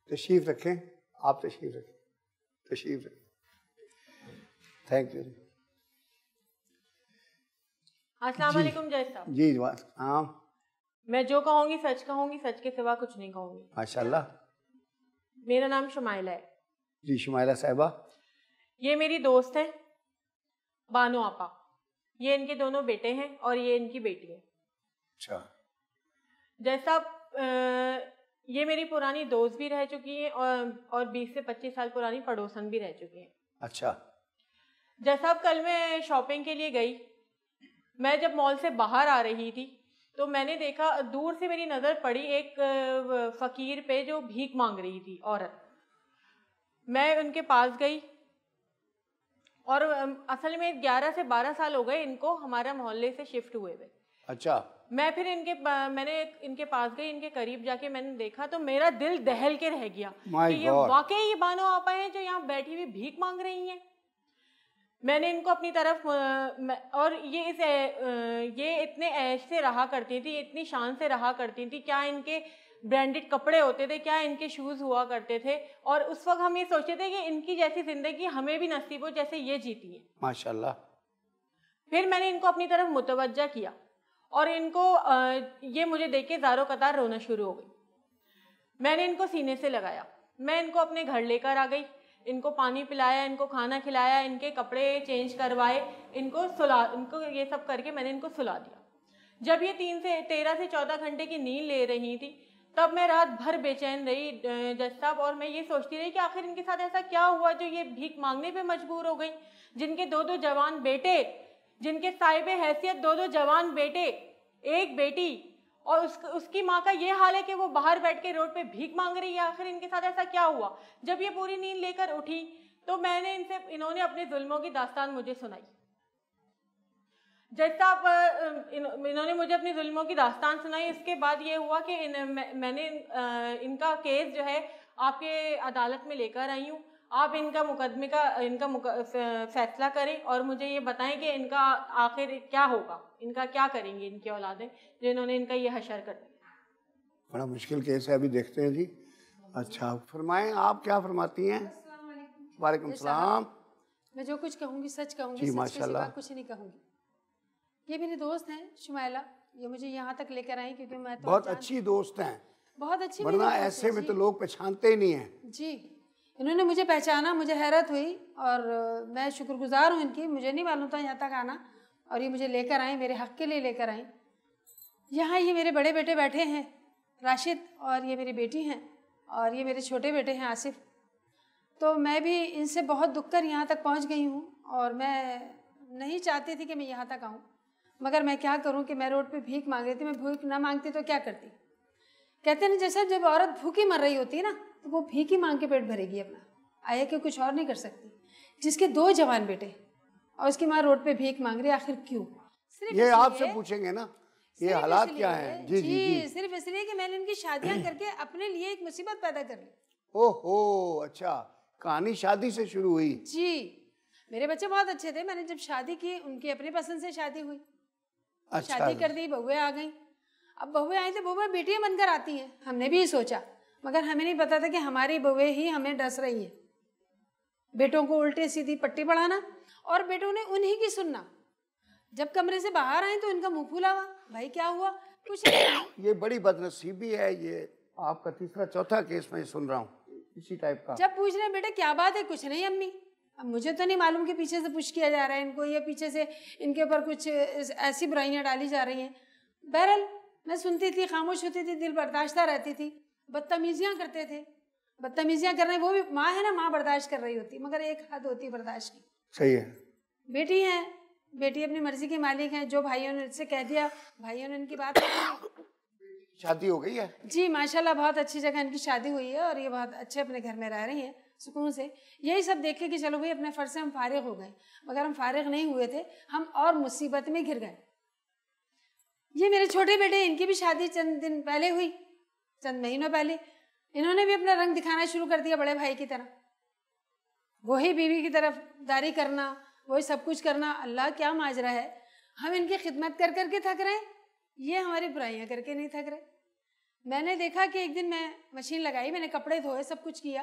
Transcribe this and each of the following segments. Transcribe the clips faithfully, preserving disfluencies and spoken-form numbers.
तशरीफ रखें, आप तशरीफ रखें, तशरीफ रखें। Thank you. अस्सलाम वालेकुम जय साहब। जी हाँ, मैं जो कहूँगी सच कहूँगी, सच के सिवा कुछ नहीं कहूँगी। माशाल्लाह। मेरा नाम शुमाइला है। जी शुमाइला साहिबा। ये मेरी दोस्त है बानो आपा, ये इनके दोनों बेटे हैं और ये इनकी बेटी है। अच्छा। जैसा ये मेरी पुरानी दोस्त भी रह चुकी है और और बीस से पच्चीस साल पुरानी पड़ोसन भी रह चुकी है। अच्छा। जैसा अब कल मैं शॉपिंग के लिए गई, मैं जब मॉल से बाहर आ रही थी तो मैंने देखा, दूर से मेरी नज़र पड़ी एक फ़कीर पे जो भीख मांग रही थी औरत। मैं उनके पास गई और असल में ग्यारह से बारह साल हो गए इनको हमारा मोहल्ले से शिफ्ट हुए हुए। अच्छा। मैं फिर इनके मैंने इनके पास गई, इनके करीब जाके मैंने देखा तो मेरा दिल दहल के रह गया कि ये वाकई ये बानो आपा हैं जो यहाँ बैठी हुई भीख मांग रही हैं। मैंने इनको अपनी तरफ, और ये इस ये इतने ऐश से रहा करती थी, इतनी शान से रहा करती थी। क्या इनके ब्रांडेड कपड़े होते थे, क्या इनके शूज़ हुआ करते थे। और उस वक्त हम ये सोचते थे कि इनकी जैसी ज़िंदगी हमें भी नसीब हो जैसे ये जीती है। माशाल्लाह। फिर मैंने इनको अपनी तरफ मुतवज्जा किया और इनको ये मुझे देख के ज़ारो कतार रोना शुरू हो गई। मैंने इनको सीने से लगाया, मैं इनको अपने घर लेकर आ गई, इनको पानी पिलाया, इनको खाना खिलाया, इनके कपड़े चेंज करवाए, इनको सुला इनको ये सब करके मैंने इनको सुला दिया। जब ये तीन से तेरह से चौदह घंटे की नींद ले रही थी तब मैं रात भर बेचैन रही जज साहब, और मैं ये सोचती रही कि आखिर इनके साथ ऐसा क्या हुआ जो ये भीख मांगने पे मजबूर हो गई। जिनके दो दो जवान बेटे, जिनके साहिब हैसियत दो दो जवान बेटे, एक बेटी, और उस, उसकी माँ का ये हाल है कि वो बाहर बैठ के रोड पे भीख मांग रही है। आखिर इनके साथ ऐसा क्या हुआ। जब ये पूरी नींद लेकर उठी तो मैंने इनसे इन्होंने अपने जुल्मों की दास्तान मुझे सुनाई। जज साहब इन्होंने मुझे अपनी जुल्मों की दास्तान सुनाई। इसके बाद ये हुआ कि इन, मैं, मैंने इनका केस जो है आपके अदालत में लेकर आई हूँ। आप इनका मुकदमे का इनका मुक, फैसला करें और मुझे ये बताएं कि इनका आखिर क्या होगा, इनका क्या करेंगे इनकी औलादें जो इन्होंने इनका ये हशर कर दिया। बड़ा मुश्किल केस है, अभी देखते हैं जी। अच्छा फरमाएं, आप क्या फरमाती हैं। वालेकुम सलाम। मैं जो कुछ कहूँगी सच कहूँगी, सच के सिवा कुछ नहीं कहूँगी। ये मेरी दोस्त हैं शुमाइला, ये मुझे यहाँ तक लेकर आई क्योंकि मैं तो बहुत अच्छी दोस्त हैं, बहुत अच्छी, वरना ऐसे में तो लोग पहचानते ही नहीं हैं। जी, इन्होंने मुझे पहचाना, मुझे हैरत हुई और मैं शुक्रगुजार हूँ इनकी। मुझे नहीं मालूम था यहाँ तक आना और ये मुझे लेकर आई, मेरे हक़ के लिए लेकर आई। यहाँ ये मेरे बड़े बेटे बैठे हैं राशिद, और ये मेरी बेटी हैं, और ये मेरे छोटे बेटे हैं आसिफ। तो मैं भी इनसे बहुत दुख कर यहाँ तक पहुँच गई हूँ और मैं नहीं चाहती थी कि मैं यहाँ तक आऊँ, मगर मैं क्या करूँ कि मैं रोड पे भीख मांग रही थी। मैं भूख ना मांगती तो क्या करती। कहते हैं जैसे जब औरत भूखी मर रही होती है ना तो वो भीख ही मांग के पेट भरेगी अपना, आया कि कुछ और नहीं कर सकती। जिसके दो जवान बेटे और उसकी माँ रोड पे भीख मांग रही, आखिर क्यों। ये आपसे पूछेंगे ना ये हालात क्या हैं। जी, जी, जी, जी। सिर्फ इसलिए कि मैंने इनकी शादियां करके अपने लिए एक मुसीबत पैदा कर ली। ओहो, अच्छा, कहानी शादी से शुरू हुई। जी, मेरे बच्चे बहुत अच्छे थे, मैंने जब शादी की उनकी अपनी पसंद से शादी हुई। अच्छा। शादी कर दी, बहुएं आ गई। अब बहुएं आई तो बहुएं बेटियां बनकर आती हैं, हमने भी ये सोचा, मगर हमें नहीं पता था कि हमारी बहुएं ही हमें डस रही हैं। बेटों को उल्टे सीधी पट्टी पढ़ाना और बेटों ने उन्हीं की सुनना। जब कमरे से बाहर आए तो इनका मुंह फूला हुआ, भाई क्या हुआ, कुछ नहीं। ये बड़ी बदनसीबी है, ये आपका तीसरा चौथा केस मैं सुन रहा हूँ इसी टाइप का। जब पूछ रहे बेटा क्या बात है, कुछ नहीं अम्मी। अब मुझे तो नहीं मालूम कि पीछे से पुश किया जा रहा है इनको, ये पीछे से इनके ऊपर कुछ ऐसी बुराइयां डाली जा रही हैं। बहरहाल मैं सुनती थी, खामोश होती थी, दिल बर्दाश्त रहती थी। बदतमीजियाँ करते थे, बदतमीजियाँ कर रहे हैं, वो भी माँ है ना, माँ बर्दाश्त कर रही होती, मगर एक हद होती बर्दाश्त की। सही है। बेटी है, बेटी अपनी मर्जी की मालिक है, जो भाइयों ने से कह दिया, भाइयों ने इनकी बात शादी हो गई है जी माशाल्लाह, बहुत अच्छी जगह इनकी शादी हुई है और ये बहुत अच्छे अपने घर में रह रही हैं सुकून से। यही सब देख के कि चलो भाई अपने फर्ज से हम फारिग हो गए, मगर हम फारिग नहीं हुए थे, हम और मुसीबत में घिर गए। ये मेरे छोटे बेटे, इनकी भी शादी चंद दिन पहले हुई, चंद महीनों पहले। इन्होंने भी अपना रंग दिखाना शुरू कर दिया बड़े भाई की तरह, वही बीवी की तरफ दारी करना, वही सब कुछ करना। अल्लाह क्या माजरा है, हम इनकी खिदमत कर करके थक रहे हैं, ये हमारी बुराइयां करके नहीं थक रहे। मैंने देखा कि एक दिन मैं मशीन लगाई, मैंने कपड़े धोए, सब कुछ किया,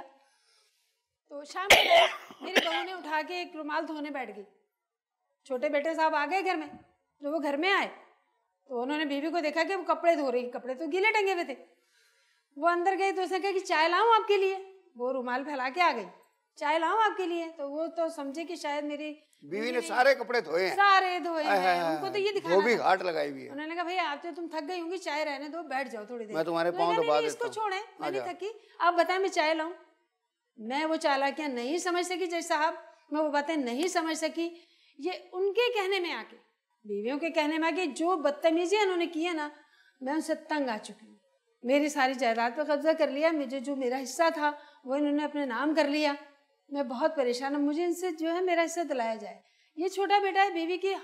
तो शाम को मेरी बहू ने उठा के एक रुमाल धोने बैठ गई। छोटे बेटे साहब आ गए घर में, जो वो घर में आए तो उन्होंने बीवी को देखा कि वो कपड़े धो रही, कपड़े तो गीले टंगे हुए थे। वो अंदर गई तो उसने कहा कि चाय लाऊं आपके लिए। वो रुमाल फैला के आ गई, चाय लाऊं आपके लिए। तो वो तो समझे कि शायद मेरी बीवी ने सारे कपड़े धोए हैं, सारे धोए हैं, उनको तो ये दिखाना वो भी था। घाट लगाई हुई है। उन्होंने कहा भैया आप तो तुम थक गई होंगी, चाय रहने दो, बैठ जाओ थोड़ी देर। मैं तुम्हारे मैंने पाँव कहा, दबा नहीं, देता इसको हूँ। छोड़े, मैं नहीं आजा। थकी, आप बताएं मैं चाय लाऊं। मैं वो चालाकियां नहीं समझ सकी जज साहब, मैं वो बातें नहीं समझ सकी। ये उनके कहने में आके, बीवियों के कहने में आके जो बदतमीजी उन्होंने की है ना, मैं उनसे तंग आ चुकी हूँ। मेरी सारी जायदाद पर कब्जा कर लिया, मुझे जो मेरा हिस्सा था वो इन्होंने अपने नाम कर लिया। मैं बहुत परेशान हूँ, मुझे इनसे जो है मेरा हिस्सा दिलाया जाए। ये छोटा बेटा है, बीवी की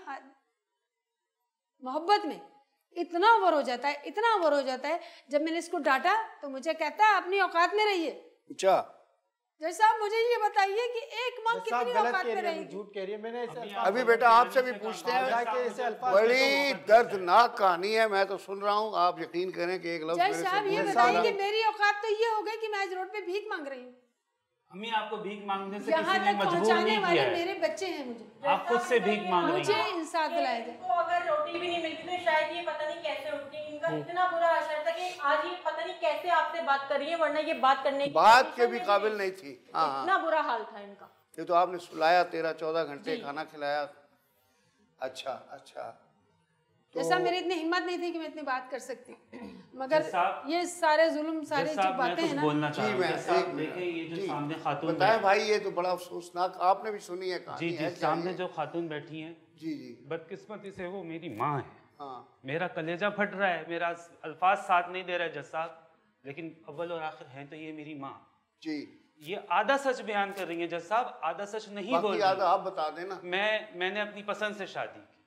मोहब्बत में इतना ओवर हो जाता है, इतना ओवर हो जाता है। जब मैंने इसको डांटा तो मुझे कहता है अपनी औकात में रहिए। अच्छा, जैसा आप मुझे ये बताइए कि एक माँ कितनी औकात में रहेगी? झूठ कह रही है। मैंने ऐसे अभी बेटा आपसे भी पूछते हैं, बड़ी दर्दनाक कहानी है, मैं तो सुन रहा हूँ। आप यकीन करें कि एक लफ्ज जज साहब ये बताइए कि मेरी औकात तो ये हो गई कि मैं आज रोड पे भीख मांग रही हूँ। अम्मी आपको भीख मांगने से यहाँ किसी ने तक मजबूर पहुँचाने नहीं वाले किया है। मेरे बच्चे हैं, मुझे आप खुद से भीख मांग रही मुझे हैं। इंसाफ दिलाया जाए। इनको अगर रोटी भी नहीं मिलती तो शायद ये पता नहीं कैसे उठती। इनका इतना बुरा असर था कि आज ये पता नहीं कैसे आपसे बात कर रही है, वरना ये बात करने की बात के पोजीशन भी में काबिल नहीं थी। हाँ हाँ, इतना बुरा हाल था इनका। ये तो आपने सुलाया, तेरह चौदह घंटे खाना खिलाया। अच्छा अच्छा, जैसा मेरी इतनी हिम्मत नहीं थी कि मैं इतनी बात कर सकती, मगर साहब- ये सारे जुल्म, सारे जो साहब, मैं बातें कुछ हैं ना, बोलना चाह जी, रहा मैं हूँ। साहब, एक मिनट। देखिए ये जो जी, सामने खातून बताएं बैठी- भाई, ये तो बड़ा अफसोसनाक, आपने भी सुनी है कहानी। जी जी, है क्या सामने ये? जो खातून बैठी हैं, जी जी, बदकिस्मती से वो मेरी माँ है। हाँ, मेरा कलेजा फट रहा है, मेरा अल्फाज साथ नहीं दे रहा है जज साहब, लेकिन अव्वल और आखिर हैं तो ये मेरी माँ। जी, ये आधा सच बयान कर रही है जज साहब, आधा सच नहीं बोल बाकी रही आधा आप बता देना। मैं मैंने अपनी पसंद से शादी की।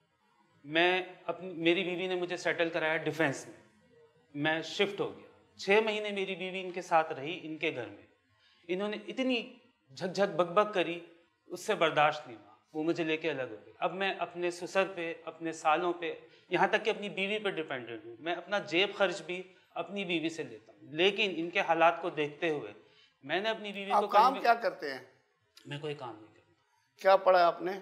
मैं अपनी मेरी बीवी ने मुझे सेटल कराया डिफेंस में, मैं शिफ्ट हो गया। छः महीने मेरी बीवी इनके साथ रही, इनके घर में। इन्होंने इतनी झकझक बकबक करी, उससे बर्दाश्त नहीं हुआ, वो मुझे लेके अलग हो गए। अब मैं अपने ससुर पे, अपने सालों पे, यहाँ तक कि अपनी बीवी पे डिपेंडेंट हूँ। मैं अपना जेब खर्च भी अपनी बीवी से लेता हूँ, लेकिन इनके हालात को देखते हुए मैंने अपनी बीवी को आप काम कन्वे- क्या करते हैं? मैं कोई काम नहीं करता, क्या पढ़ा है आपने?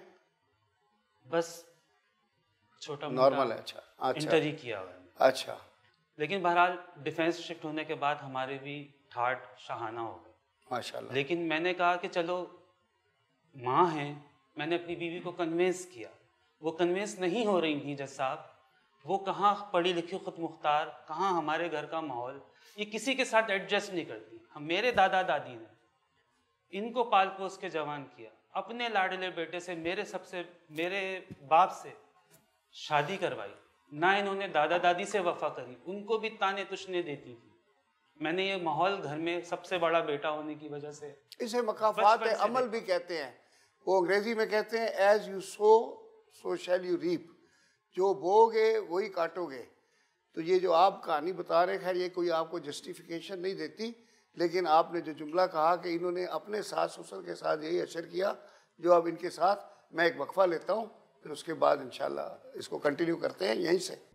बस छोटा नॉर्मल है। अच्छा अच्छा इंटर ही किया हुआ है। अच्छा, लेकिन बहरहाल डिफेंस शिफ्ट होने के बाद हमारे भी ठाट शहाना हो गए। माशाल्लाह। लेकिन मैंने कहा कि चलो माँ हैं, मैंने अपनी बीवी को कन्विंस किया। वो कन्विंस नहीं हो रही थी जज साहब। वो कहाँ पढ़ी लिखी खुद मुख्तार, कहाँ हमारे घर का माहौल, ये किसी के साथ एडजस्ट नहीं करती। हम मेरे दादा दादी ने इनको पाल पोस के जवान किया, अपने लाडले बेटे से, मेरे सबसे मेरे बाप से शादी करवाई। ना इन्होंने दादा दादी से वफा करी, उनको भी ताने तुशने देती थी। मैंने ये माहौल घर में सबसे बड़ा बेटा होने की वजह से, इसे मकाफात बचपन से अमल भी कहते हैं। वो अंग्रेजी में कहते हैं as you sow so shall you reap, जो बोगे वही काटोगे। तो ये जो आप कहानी बता रहे हैं, खैर ये कोई आपको जस्टिफिकेशन नहीं देती, लेकिन आपने जो जुमला कहा कि इन्होंने अपने सास ससुर के साथ यही असर किया जो अब इनके साथ। मैं एक वक्फा लेता हूँ, फिर उसके बाद इंशाल्लाह इसको कंटिन्यू करते हैं यहीं से।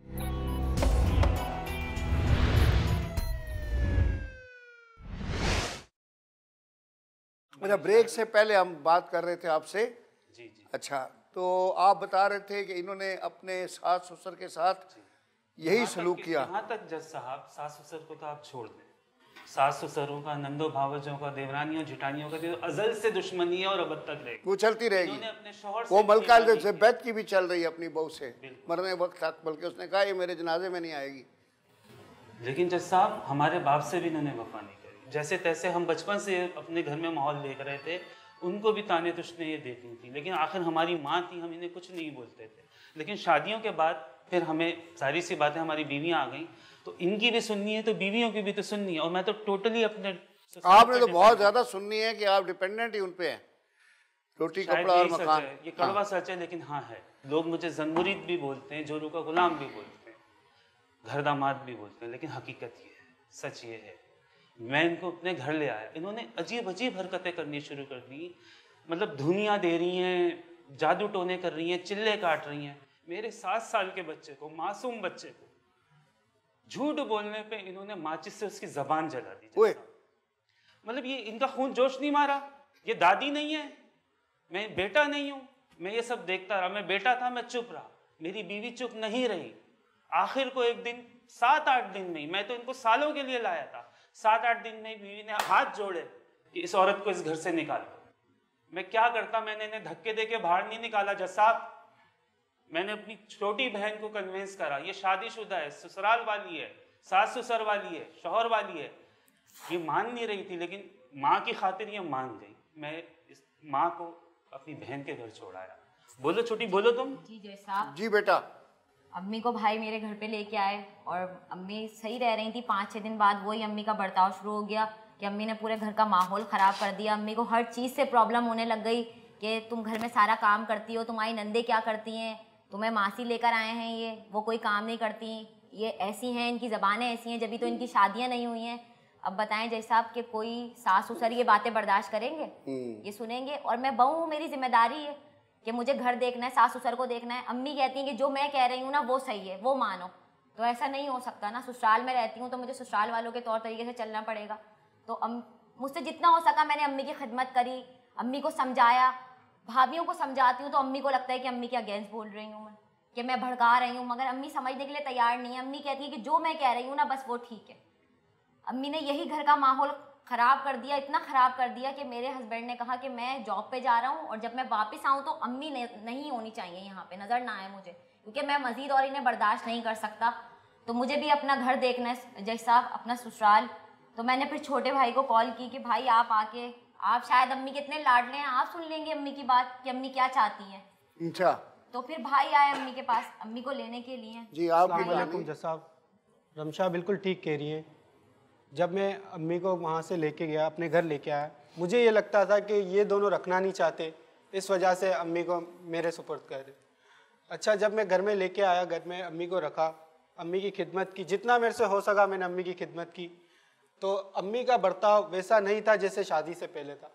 अच्छा, ब्रेक से पहले हम बात कर रहे थे आपसे। जी जी अच्छा, तो आप बता रहे थे कि इन्होंने अपने सास ससुर के साथ यही यहाँ तक सलूक कि- किया। यहाँ तक जज साहब, सास ससुर को तो आप छोड़ दें, सास ससुरों का, नंदो भावजों का, देवरानियों जिठानियों का जो अजल से दुश्मनी है और अब तक रहेगी। वो चलती रहेगी। इन्होंने अपने शौहर से वो भी मलका बेईमानी की। बैत की भी चल रही है अपनी बहू से बिल्कुल। मरने वक्त तक, बल्कि उसने कहा ये मेरे जनाजे में नहीं आएगी। लेकिन जज साहब, हमारे बाप से भी इन्होंने वफा नहीं करी। जैसे तैसे हम बचपन से अपने घर में माहौल देख रहे थे, उनको भी ताने तुशने ये देती थी, लेकिन आखिर हमारी माँ थी, हम इन्हें कुछ नहीं बोलते थे। लेकिन शादियों के बाद फिर हमें सारी सी बातें, हमारी बीवियाँ आ गई, तो इनकी भी सुननी है तो बीवियों की भी तो सुननी है। और मैं तो टोटली अपने आपने तो बहुत ज़्यादा सुननी है कि आप डिपेंडेंट ही उन पे हैं, रोटी शायद कपड़ा और यही सच मकान। है। ये कड़वा सच है, लेकिन हाँ है। लोग मुझे जन्मुरीद भी बोलते हैं, जोरू का गुलाम भी बोलते हैं, घर दामाद भी बोलते हैं, लेकिन हकीकत ये है, सच ये है। मैं इनको अपने घर ले आया, इन्होंने अजीब अजीब हरकतें करनी शुरू कर दी। मतलब धुनियाँ दे रही हैं, जादू टोने कर रही हैं, चिल्ले काट रही हैं। मेरे सात साल के बच्चे को, मासूम बच्चे को झूठ बोलने पे इन्होंने माचिस से उसकी जबान जला दी। ओए, मतलब ये इनका खून जोश नहीं मारा। ये दादी नहीं है, मैं बेटा नहीं हूं। मैं ये सब देखता रहा, मैं बेटा था, मैं चुप रहा। मेरी बीवी चुप नहीं रही। आखिर को एक दिन, सात आठ दिन में, मैं तो इनको सालों के लिए लाया था, सात आठ दिन में बीवी ने हाथ जोड़े कि इस औरत को इस घर से निकालो। मैं क्या करता, मैंने इन्हें धक्के दे के बाहर नहीं निकाला जज साहब। मैंने अपनी छोटी बहन को कन्विंस करा, ये शादीशुदा है, ससुराल वाली है, सास ससुर वाली है, शौहर वाली है। ये मान नहीं रही थी, लेकिन माँ की खातिर ये मान गई। मैं इस माँ को अपनी बहन के घर छोड़ाया। बोलो छोटी, बोलो तुम। जी जय साहब। जी बेटा। अम्मी को भाई मेरे घर पे लेके आए और अम्मी सही रह रही थी। पाँच छः दिन बाद वही अम्मी का बर्ताव शुरू हो गया कि अम्मी ने पूरे घर का माहौल ख़राब कर दिया। अम्मी को हर चीज़ से प्रॉब्लम होने लग गई कि तुम घर में सारा काम करती हो, तुम्हारी नंदे क्या करती हैं, तुम्हें मासी लेकर आए हैं ये, वो कोई काम नहीं करती, ये ऐसी हैं, इनकी ज़बानें ऐसी हैं, जब तो इनकी शादियाँ नहीं हुई हैं। अब बताएं जय साहब कि कोई सास ससुर ये बातें बर्दाश्त करेंगे, ये सुनेंगे? और मैं बहू हूँ, मेरी जिम्मेदारी है कि मुझे घर देखना है, सास ससुर को देखना है। अम्मी कहती हैं कि जो मैं कह रही हूँ ना वो सही है, वो मानो। तो ऐसा नहीं हो सकता ना। ससुराल में रहती हूँ तो मुझे ससुराल वालों के तौर तरीके से चलना पड़ेगा। तो अम मुझसे जितना हो सका मैंने अम्मी की खिदमत करी, अम्मी को समझाया। भाभियों को समझाती हूँ तो अम्मी को लगता है कि अम्मी के अगेंस्ट बोल रही हूँ मैं, कि मैं भड़का रही हूँ, मगर अम्मी समझने के लिए तैयार नहीं है। अम्मी कहती है कि जो मैं कह रही हूँ ना बस वो ठीक है। अम्मी ने यही घर का माहौल ख़राब कर दिया, इतना ख़राब कर दिया कि मेरे हस्बैंड ने कहा कि मैं जॉब पे जा रहा हूँ और जब मैं वापस आऊँ तो अम्मी ने, नहीं होनी चाहिए यहाँ पे, नज़र ना आए मुझे, क्योंकि मैं मज़ीद और इन्हें बर्दाश्त नहीं कर सकता। तो मुझे भी अपना घर देखना है जय साहब, अपना ससुराल। तो मैंने फिर छोटे भाई को कॉल की कि भाई आप आके, आप शायद अम्मी के इतने लाडले हैं, आप सुन लेंगे अम्मी की बात कि अम्मी क्या चाहती हैं। अच्छा। तो फिर भाई आए अम्मी के पास, अम्मी को लेने के लिए। जी आपकी वालेकुम जज साहब। रमशा बिल्कुल ठीक कह रही है। जब मैं अम्मी को वहाँ से लेके गया, अपने घर लेके आया, मुझे ये लगता था कि ये दोनों रखना नहीं चाहते, इस वजह से अम्मी को मेरे सुपुर्द कर रहे। अच्छा, जब मैं घर में लेके आया, घर में अम्मी को रखा, अम्मी की खिदमत की, जितना मेरे से हो सका मैंने अम्मी की खिदमत की। तो अम्मी का बर्ताव वैसा नहीं था जैसे शादी से पहले था।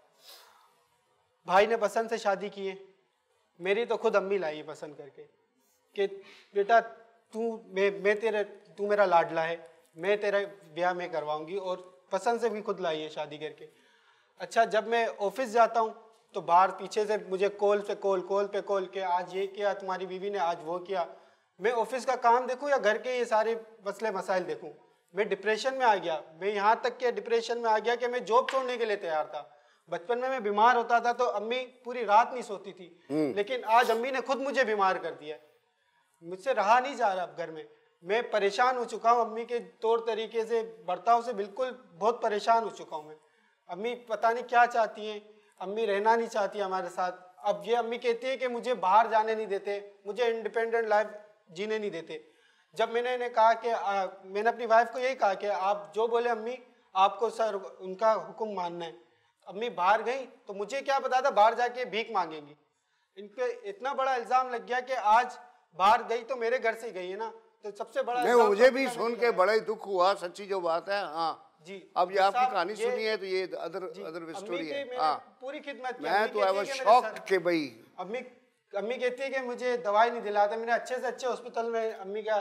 भाई ने पसंद से शादी की है, मेरी तो खुद अम्मी लाई है पसंद करके कि बेटा तू मैं मैं तेरे तू मेरा लाडला है, मैं तेरा ब्याह में करवाऊंगी, और पसंद से भी खुद लाई है शादी करके। अच्छा, जब मैं ऑफिस जाता हूँ तो बाहर पीछे से मुझे कॉल पे कॉल कॉल पे कॉल के आज ये किया तुम्हारी बीवी ने, आज वो किया। मैं ऑफिस का काम देखूँ या घर के ये सारे मसले मसाइल देखूँ, मैं डिप्रेशन में आ गया। मैं यहाँ तक के डिप्रेशन में आ गया कि मैं जॉब छोड़ने के लिए तैयार था। बचपन में मैं बीमार होता था तो अम्मी पूरी रात नहीं सोती थी, लेकिन आज अम्मी ने खुद मुझे बीमार कर दिया। मुझसे रहा नहीं जा रहा घर में, मैं परेशान हो चुका हूँ अम्मी के तौर तरीके से, बर्ताव से बिल्कुल बहुत परेशान हो चुका हूँ मैं। अम्मी पता नहीं क्या चाहती हैं, अम्मी रहना नहीं चाहती हमारे साथ। अब ये अम्मी कहती है कि मुझे बाहर जाने नहीं देते, मुझे इंडिपेंडेंट लाइफ जीने नहीं देते। जब मैंने इन्हें कहा कि आ, मैंने अपनी वाइफ को यही कहा कि आप जो बोले अम्मी, आपको सर उनका हुक्म मानना है। अम्मी बाहर गई तो मुझे क्या पता था बाहर जाके भीख मांगेंगी। इनके इतना बड़ा इल्ज़ाम लग गया कि आज बाहर गई तो मेरे घर से गई है ना, तो सबसे बड़ा नहीं, मुझे भी सुन के बड़ा ही दुख हुआ, सच्ची जो बात है। हाँ जी, अब ये आपकी कहानी ये, सुनी है तो ये अदर अदर स्टोरी है। हाँ पूरी खिदमत की। मैं तो आई वाज शॉक्ड कि भाई अम्मी अम्मी कहती है कि मुझे दवाई नहीं दिलाते। मैंने अच्छे से अच्छे हॉस्पिटल में अम्मी का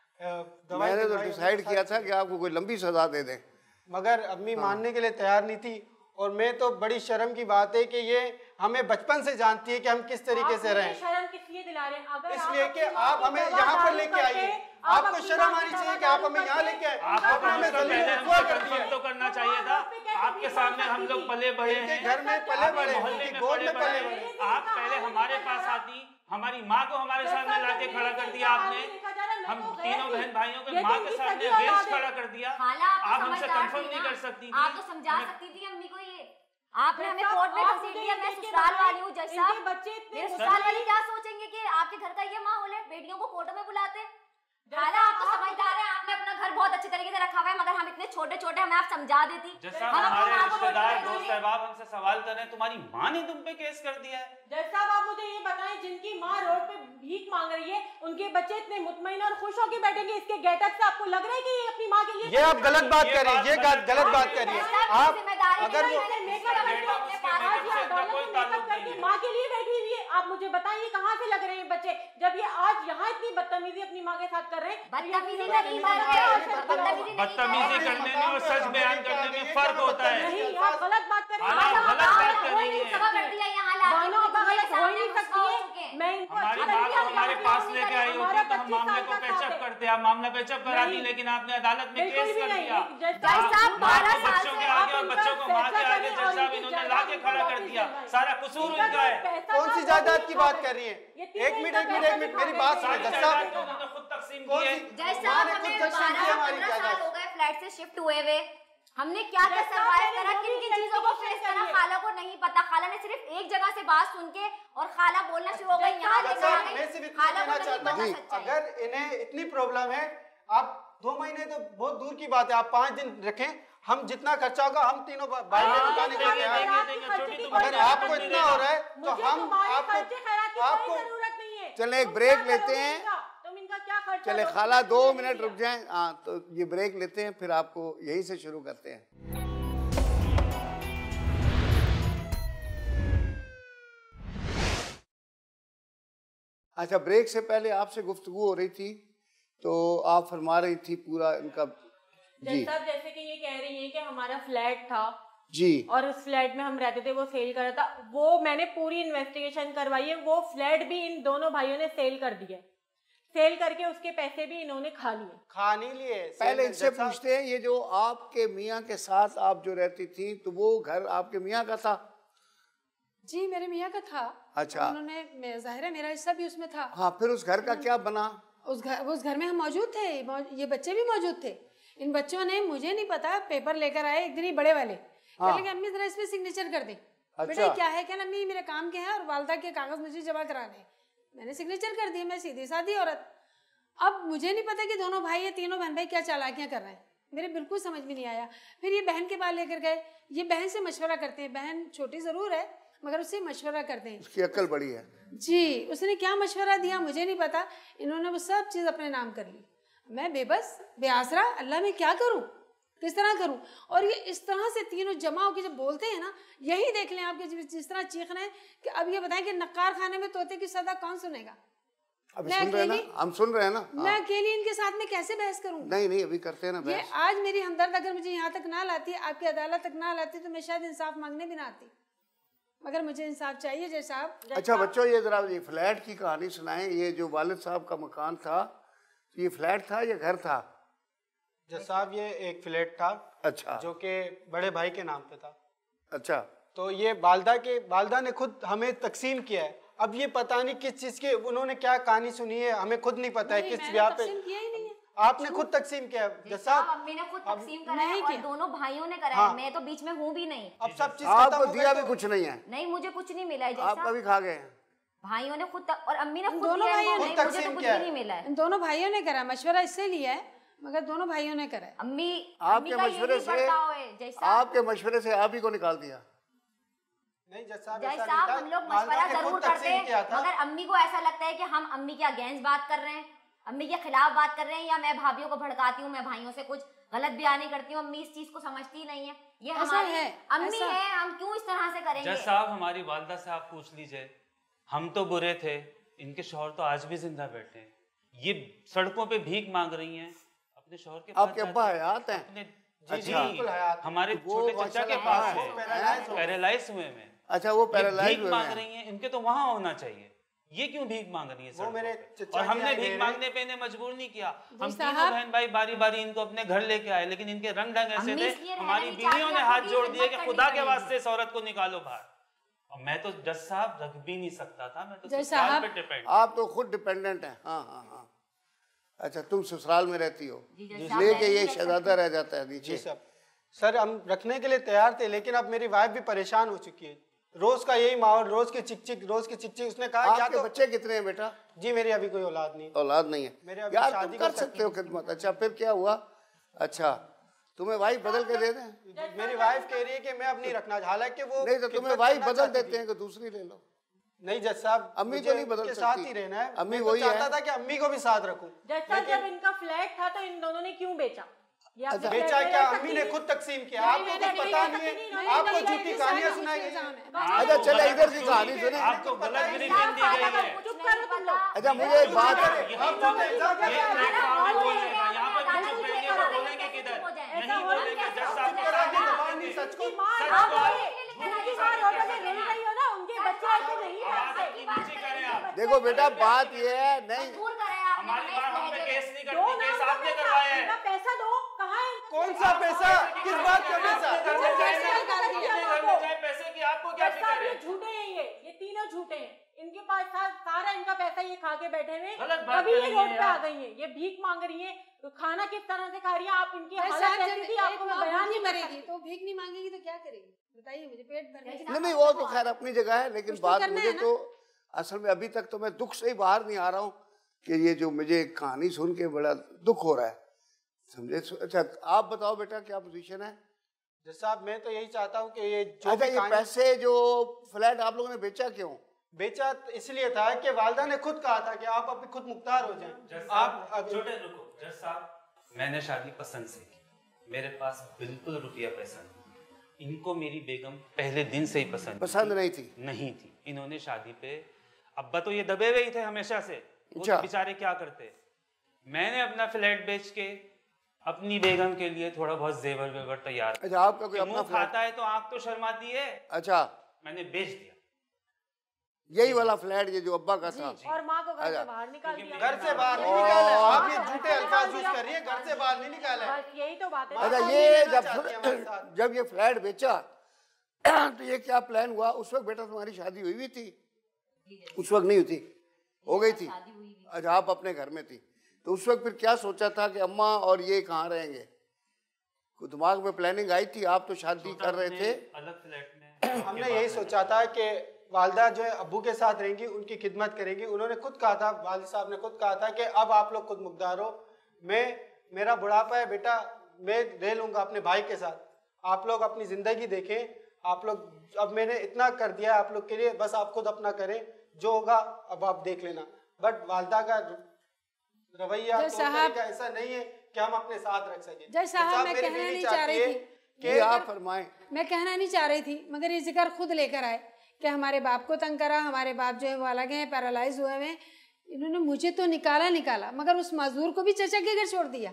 दवाई मैंने तो डिसाइड किया था कि आपको कोई लंबी सजा दे दें, मगर अम्मी मानने के लिए तैयार नहीं थी। और मैं तो बड़ी शर्म की बात है कि ये हमें बचपन से जानती है कि हम किस तरीके से रहें। शर्म किस लिए दिला रहे हैं? अगर इसलिए कि आप हमें यहाँ पर लेके आइए, आपको शर्म आनी चाहिए कि आप हमें यहाँ लेके आए। आपको हमें कंफर्म तो करना चाहिए था। आपके सामने हम लोग पले बड़े हैं, घर में पले बड़े, मोहल्ले में गोद पले में पले बड़े। बड़े। आप पहले हमारे पास आती, हमारी माँ को हमारे सामने लाके खड़ा कर दिया आपने। हम तीनों बहन भाइयों को माँ के सामने वेस्ट खड़ा कर दिया। आप हमसे कंफर्म नहीं कर सकती थी। आप तो समझा सकती थी अम्मी को। ये आपने हमें कोर्ट में घसीट दिया। मैं ससुराल वाली हूँ जज साहब, मेरे ससुराल वाले क्या सोचेंगे कि आपके घर का ये माहौल है, बेटियों को कोर्टों में बुलाते। खाला आप तो समझदार हैं, आपने अपना घर बहुत अच्छे तरीके से रखा हुआ है, मगर हम इतने छोटे छोटे, हमें आप समझा देती। जैसा हमारे रिश्तेदार दोस्त अहबाब हमसे सवाल कर रहे हैं, तुम्हारी माँ ने तुम पे केस कर दिया है। जज साहब आप मुझे ये बताएं, जिनकी माँ रोड पे भीख मांग रही है, उनके बच्चे इतने मुतमईन और खुश होकर बैठेंगे इसके गेटअप से, आपको लग रहा है कि ये अपनी माँ के लिए? ये आप गलत बात कर रही है, ये गलत बात कर रही है आप। अगर वो माँ के लिए बैठी हुई है, आप मुझे बताइए कहाँ से लग रहे हैं बच्चे, जब ये आज यहाँ इतनी बदतमीजी अपनी माँ के साथ कर रहे हैं। बदतमीजी नहीं कर रहे, बदतमीजी करने में और सच बयान करने में फर्क होता है। नहीं, आप गलत बात कर रहे हैं। आप गलत बात कर रही हैं। कर दिया यहाँ लाके, मानो अब गलत हो ही नहीं सकती है। है। मैं इनको हमारी अच्छा माँ तरीके को से हमारे समझा पास रही लेके हूँ, आई हमारा होती तो हम पच्चीस मामले साल को का पेचअप साथ है। करते, आप मामला पेचअप करा दी, नहीं। लेकिन आपने अदालत में बिल्कुल केस भी कर नहीं। दिया। जज जज साहब माँ बारह को साल बच्चों से के आप आगे और इनका बच्चों को माँ के फैसला आगे करें जज और साहब इनकी इन्होंने जायदाद ला के इनको खड़ा कर वापस दिया, दिलवाएं। सारा कसूर इनका उनका है। पैसा कौन सी ना जायदाद वो की भी बात खा कर गए। रही है? ये तीन एक मिनट, एक महीने मिनट, का एक मिनट, पैसा मेरी खा बात गए। सुनिए, सारी जज जायदाद साहब। तो उन्होंने खुद तकसीम कौन की है। सी- जज माँ साहब ने खुद हमें तकसीम की बारह हमारी पंद्रह जायदाद। साल हो गए फ्लैट से शिफ्ट हुए हुए, हमने क्या क्या जज साहब, सरवाइव मैंने करा, वो किन भी किन चीजों को investigation फेस करा, करी है। खाला को नहीं पता। खाला ने सिर्फ एक जगह से बात सुन के और खाला बोलना शुरू हो गई, यहाँ जज लेकर आ साहब, गई। मैं सिर्फ इतना खाला को कहना नहीं चाहता पता हूँ, सच्चाई। अगर इन्हें इतनी प्रॉब्लम है, आप दो महीने तो बहुत दूर की बात है, आप पाँच दिन रखें, हम जितना खर्चा होगा हम तीनों भाई बहन उठाने के लिए तैयार हैं। अगर आपको इतना हो रहा है तो हम आपको आपको जरूरत नहीं है। चले एक तुम ब्रेक क्या लेते करोगे हैं। इनका? तुम इनका क्या खर्चा चले दोगे? खाला दो तुमने मिनट नहीं रुक जाएं। हाँ, तो ये ब्रेक लेते हैं, फिर आपको यहीं से शुरू करते हैं। अच्छा, ब्रेक से पहले आपसे गुफ्तगू हो रही थी, तो आप फरमा रही थी पूरा इनका। जी जज साहब, जैसे कि ये कह रही हैं कि हमारा फ्लैट था जी, और उस फ्लैट में हम रहते थे, वो सेल करा था। वो मैंने पूरी इन्वेस्टिगेशन करवाई है, वो फ्लैट भी इन दोनों भाइयों ने सेल कर दिया है। सेल करके उसके पैसे भी इन्होंने खा लिए। खा नहीं लिए। पहले जज इनसे साहब, पूछते हैं, ये जो आपके मियाँ के साथ आप जो रहती थी, तो वो घर आपके मियाँ का था? जी मेरे मियाँ का था। अच्छा। उन्होंने मे- जाहिर है मेरा हिस्सा भी उसमें था। हाँ, फिर उस घर का क्या बना? उस घर उस घर में हम मौजूद थे, मौ- ये बच्चे भी मौजूद थे। इन बच्चों ने, मुझे नहीं पता, पेपर लेकर आए एक दिन ही बड़े वाले। हाँ। कहने लगे अम्मी जरा इसमें सिग्नेचर कर दे। अच्छा। बेटा ये क्या है? क्या अम्मी मेरे काम के हैं और वालदा के कागज मुझे जमा कराने। मैंने सिग्नेचर कर दिए, मैं सीधी सादी औरत। अब मुझे नहीं पता कि दोनों भाई ये तीनों बहन भाई क्या चालाकियां कर रहे हैं, मेरे बिल्कुल समझ में नहीं आया। फिर ये बहन के पास लेकर गए, ये बहन से मशवरा करते हैं। बहन छोटी जरूर है मगर उससे मशवरा करते हैं। उसकी अक्ल बड़ी है। जी, उसने क्या मशवरा दिया मुझे नहीं पता। इन्होंने वो सब चीज़ अपने नाम कर ली। मैं बेबस बेआसरा, अल्लाह मैं क्या करूं, किस तरह करूं। और ये इस तरह से तीनों जमा होकर जब बोलते हैं ना, यही देख लें आपके जिस जिस तरह चीख रहे हैं कि अब ये बताएं कि नक्कार खाने में तोते की सदा कौन सुनेगा। अभी मैं सुन रहे हैं ना, अकेली- हम सुन रहे हैं ना। मैं हाँ। अकेली इनके साथ में कैसे बहस करूं? नहीं नहीं, अभी करते हैं ना ये बहस। आज मेरी हमदर्द अगर मुझे यहाँ तक ना लाती, आपकी अदालत तक ना लाती, तो मैं शायद इंसाफ मांगने भी ना आती। मगर मुझे इंसाफ चाहिए जज साहब। अच्छा बच्चों, ये जरा ये फ्लैट की कहानी सुनाएं। ये जो वालिद साहब का मकान था, ये फ्लैट था या घर था? जज साहब ये एक फ्लैट था अच्छा जो कि बड़े भाई के नाम पे था। अच्छा। तो ये वालदा के वालदा ने खुद हमें तकसीम किया है। अब ये पता नहीं किस चीज के उन्होंने क्या कहानी सुनी है, हमें खुद नहीं पता है नहीं, किस मैंने ब्याह पे। तकसीम किया ही नहीं है। आपने खुद तकसीम किया है जज साहब साहब। अम्मी ने खुद अब- तकसीम करा नहीं है और किया। दोनों भाइयों ने करा हाँ। है, मैं तो बीच में हूँ भी नहीं। अब सब चीज खत्म आपको हो दिया गई भी तो- कुछ नहीं है, नहीं, मुझे कुछ नहीं मिला है जज आप साहब। कभी खा गए हैं? भाइयों ने खुद तक, और अम्मी ने खुद दोनों किया है, भाइयों ने नहीं, खुद मुझे तो तकसीम कुछ किया भी है। नहीं मिला है। इन दोनों भाइयों ने करा, मशवरा इससे लिया है मगर दोनों भाइयों ने करा है। अम्मी आपके अम्मी का मशवरे यही से बर्ताव है जज साहब। आपके मशवरे से आप ही को निकाल दिया? नहीं जज साहब, जज ऐसा नहीं साहब था। हम लोग वालदा मशवरा ने जरूर खुद करते तकसीम किया हैं, था। मगर अम्मी को ऐसा लगता है कि हम अम्मी के अगेंस्ट बात कर रहे हैं, अम्मी के खिलाफ बात कर रहे हैं, या मैं भाभियों को भड़काती हूँ, मैं भाइयों से कुछ गलत बयानी करती हूँ। अम्मी इस चीज को समझती नहीं है। ये ऐसा हमारी है, अम्मी ऐसा- है, हम क्यों इस तरह से करेंगे? जज साहब, हमारी वालदा से आप पूछ लीजिए, हम तो बुरे थे, इनके शौहर तो आज भी जिंदा बैठे हैं। ये सड़कों पे भीख मांग रही हैं अपने शौहर के पास आपके जाके। अब्बा हयात हैं? अपने जी, जी, बिल्कुल हयात हैं। हमारे वो छोटे चचा के माशाल्लाह पास है, है, पैरालाइज हो गए। पैरालाइज हुए में। अच्छा, वो ये पैरालाइज भीख हुए मांग हैं। रही हैं, इनके तो वहाँ होना चाहिए, ये क्यों भीख मांग रही है वो सड़कों मेरे पे? चचा और की हमने आई भीख मेरे- मांगने पे इन्हें मजबूर नहीं किया। हम साहब- तीनों बहन भाई बारी बारी इनको अपने घर लेके आए, लेकिन इनके रंग ढंग ऐसे अम्मी थे, इसलिए रहना हमारी नहीं बीवियों चाहती, ने आपको हाथ भी जोड़ खिदमत दिए कि करनी खुदा के पड़ेगी। वास्ते इस औरत को निकालो बाहर। और मैं तो जज साहब रख भी नहीं सकता था, मैं तो जज ससुराल साहब- पे डिपेंड। आप तो खुद डिपेंडेंट हैं। हाँ हाँ हाँ। अच्छा, तुम ससुराल में रहती हो, जी, जज साहब, लेके मैं ये नहीं रह शहजादा रह जाता है जी नीचे। साहब, सर हम रखने के लिए तैयार थे, लेकिन अब मेरी वाइफ भी परेशान हो चुकी है। रोज का यही माहौल, रोज की चिक चिक, रोज की चिक चिक। उसने कहा या आपके तो बच्चे कितने हैं बेटा? जी मेरी अभी कोई औलाद नहीं। औलाद नहीं मेरे है अभी यार, शादी तुम कर कर सकते हो खिदमत। अच्छा, फिर क्या हुआ? अच्छा, तुम्हें वाइफ बदल के दे दें? मेरी वाइफ कह रही है कि मैं अब नहीं रखना, हालांकि वो नहीं तो तुम्हें खिदमत वाइफ करना बदल चाहती देते थी। हैं कि दूसरी ले लो। नहीं जज साहब, अम्मी मुझे को नहीं बदल उनके सकती। साथ ही रहना है। अम्मी मैं तो वही चाहता है। था कि अम्मी को भी साथ रखूं। जज साहब, जब इनका फ्लैट था तो इन दोनों ने क्यों बेचा? आपने बेचा फ्लैट क्या? में अम्मी ने खुद तकसीम किया, नहीं, आपको मैंने कुछ नहीं पता ले नहीं सकती, है, नहीं, आपको नहीं, झूठी नहीं, कहानियां नहीं, सुनाई नहीं, गई हैं। नहीं, अच्छा चले इधर की कहानी सुने। आपको गलत ब्रीफिंग दी गई है। चुप करो तुम लोग। अच्छा मुझे एक बात है, यही तो मैं ये प्लेटफॉर्म में बोलने का, यहाँ पर भी चुप रहेंगे तो बोलेंगे किधर? नहीं बोलेंगे, जज साहब को सामने बोलेंगे। सच को उनकी माँ सच आप को बोलिए, उनकी माँ रोड पे रह रही हो ना, उनके बच्चे ऐसे नहीं आवाज करते। अपनी नीचे करें आप। देखो बेटा बात ये है, नहीं हमारी बात हम पे केस नहीं दो करती, ना केस उनका आपने पैसा, करवाया है। उनका पैसा दो, कहाँ है? कौन सा पैसा, किस बात का पैसा? अपने घर में जाए पैसा ना, निकाल दिया अपने घर में जाए पैसे की आपको क्या बस फिक्र साहब, ये है? झूठे हैं, ये ये तीनों झूठे हैं। इनके पास सा- सारा इनका पैसा ये खा के बैठे हुए, गलत बात कभी कर ये रही रोड हैं पे आ आप। गई हैं, ये भीख मांग रही हैं, तो खाना किस तरह से खा रही हैं आप? इनकी भाई हालत साहब, कैसी जब थी एक आपको मैं माँ बयान भूखी नहीं कर मरेगी सकती। तो भीख नहीं मांगेगी तो क्या करेगी? बताइए मुझे, पेट भरने के नहीं नहीं वो तो खैर अपनी जगह है, लेकिन कुछ तो बात करना मुझे है ना। तो असल में अभी तक तो मैं दुख से ही बाहर नहीं आ रहा हूँ कि ये जो मुझे कहानी सुन के बड़ा दुख हो रहा है, समझे। अच्छा आप बताओ बेटा क्या पोजीशन है? जज साहब मैं तो यही चाहता हूँ कि ये जो अच्छा भी ये कहानी पैसे जो फ्लैट आप लोगों ने बेचा क्यों? बेचा इसलिए था कि वालदा ने खुद कहा था कि आप अभी खुद मुख्तार हो जाएं। आप आप छोटे रुको, जज साहब मैंने शादी पसंद से की, मेरे पास बिल्कुल रुपया पैसा नहीं। इनको मेरी बेगम पहले दिन से ही पसंद पसंद नहीं थी? नहीं थी। इन्होंने शादी पे, अब्बा तो ये दबे हुए ही थे हमेशा से, वो अच्छा। बेचारे क्या करते। मैंने अपना फ्लैट बेच के अपनी बेगम के लिए थोड़ा बहुत जेवर वेवर तैयार, अच्छा आपका कोई अपना मुंह फ्लैट? खाता है तो आंख तो शर्माती है, अच्छा मैंने बेच दिया। यही वाला फ्लैट ये जो अब्बा का था? और माँ को घर अच्छा। से बाहर निकाल दिया। घर से बाहर नहीं निकाला है, आप ये झूठे अल्फाज यूज कर रही है, घर से बाहर नहीं निकाला है। बस यही तो बात है। अच्छा आप ये लेना जब चाहती हैं हमारे साथ। जब ये फ्लैट बेचा तो ये क्या प्लान हुआ? उस वक्त बेटा तुम्हारी शादी हुई हुई थी? उस वक्त नहीं हुई थी, हो गई थी? अच्छा आप अपने घर में थी, तो उस वक्त फिर क्या सोचा था कि अम्मा और ये कहाँ रहेंगे? कोई दिमाग में प्लानिंग आई थी? आप तो शादी कर रहे थे। अलग फ्लैट में हमने यही सोचा था कि वालदा जो है अब्बू के साथ रहेंगी, उनकी खिदमत करेंगी। उन्होंने खुद कहा था, वालिद साहब ने खुद कहा था कि अब आप लोग खुद मुख्तार हो, मैं मेरा बुढ़ापा है बेटा, मैं रह लूँगा अपने भाई के साथ, आप लोग अपनी ज़िंदगी देखें। आप लोग अब मैंने इतना कर दिया आप लोग के लिए, बस आप खुद अपना करें, जो होगा अब आप देख लेना। बट वालदा का रवैया जज तो साहब- ऐसा नहीं है कि हम अपने साथ रख सकें। जज साहब, मैं मेरी कहना बीवी नहीं चाहती चाह रही है थी ये आप फरमाएं। मैं कहना नहीं चाह रही थी, मगर ये जिक्र खुद लेकर आए कि हमारे बाप को तंग करा, हमारे बाप जो है वो अलग हैं, पैरालाइज हुए हैं। इन्होंने मुझे तो निकाला निकाला मगर उस मजदूर को भी चचा के घर छोड़ दिया।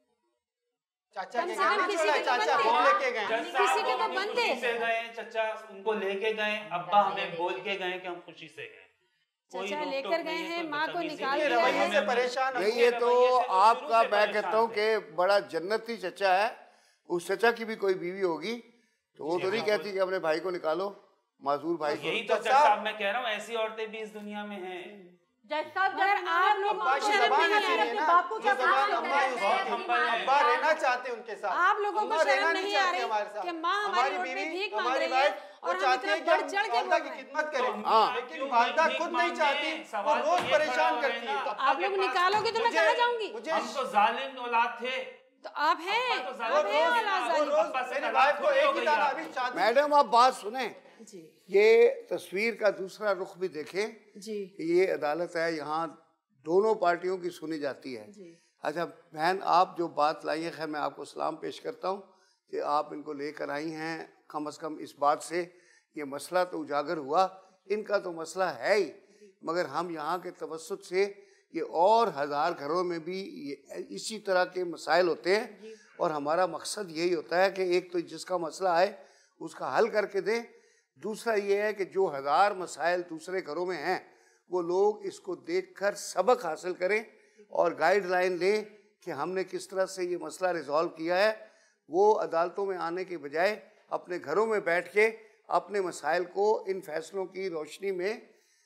चाचा कम के से घर कम नहीं किसी छोड़ा, के तो चाचा बनते वो हैं। लेके गए। जज किसी साहब के वो तो अपनी बनते खुशी से गए, चचा उनको लेके गए, अब्बा हमें बोल के गए कि हम खुशी से गए। कोई चचा रोक लेकर टोक गए नहीं है, हैं, कोई माँ को बदतमीजी निकाल नहीं है। दिया रवैये है। से परेशान नहीं हम- ये तो रवैये से तो आपका शुरू से मैं कहता हूँ परेशान कि बड़ा जन्नती चचा है। उस चचा की भी कोई बीवी होगी तो वो तो नहीं कहती कि अपने भाई को निकालो, माजूर भाई को। यही तो जज साहब मैं कह रहा हूँ, ऐसी औरतें भी इस दुनिया में हैं। जज साहब जब मगर इन्होंने आप लोग अपनी को माँ को शर्म शर्म नहीं नहीं है आई, ना? अपने बाप को जो क्या जबान पता अम्मा है? यूज करती हैं, अब्बा रहना चाहते हैं उनके साथ, आप लोगों को अम्मा शर्म रहना नहीं चाहती आ रही हमारे साथ। कि माँ हमारी रोड पे बीवी, भीख मांग हमारी रही है वाइफ, और वो हम चाहती है इतना कि बढ़ चढ़ हम के वालदा बोल की रहे हैं। खिदमत करें, हाँ। लेकिन वालदा भीख खुद नहीं मांगने, चाहती, वो सवाल तो रोज ये परेशान खड़ा हो करती रहा है है। ना, तो आप लोग निकालोगे तो मैं मुझे- कहाँ जाऊंगी? मुझे हम तो जालिम औलाद थे। तो आप हैं, अब्बा तो आप जालिम हैं हो और गया, आजादी। वो रोज अब्बा से मेरी तलाक वाइफ को थोड़ी एक हो ही गई दाना आप। अभी शादी मैडम आप बात सुने, जी ये तस्वीर का दूसरा रुख भी देखें जी कि ये अदालत है, यहाँ दोनों पार्टियों की सुनी जाती है। जी। अच्छा बहन आप जो बात लाई है, खैर मैं आपको सलाम पेश करता हूँ कि आप इनको लेकर आई हैं, कम अज़ कम इस बात से ये मसला तो उजागर हुआ। इनका तो मसला है ही, मगर हम यहाँ के तवस्सुत से ये और हज़ार घरों में भी ये इसी तरह के मसाइल होते हैं, और हमारा मकसद यही होता है कि एक तो जिसका मसला है उसका हल करके दें, दूसरा ये है कि जो हज़ार मसाइल दूसरे घरों में हैं वो लोग इसको देखकर सबक हासिल करें और गाइडलाइन लें कि हमने किस तरह से ये मसला रिजॉल्व किया है। वो अदालतों में आने के बजाय अपने घरों में बैठ के अपने मसाइल को इन फैसलों की रोशनी में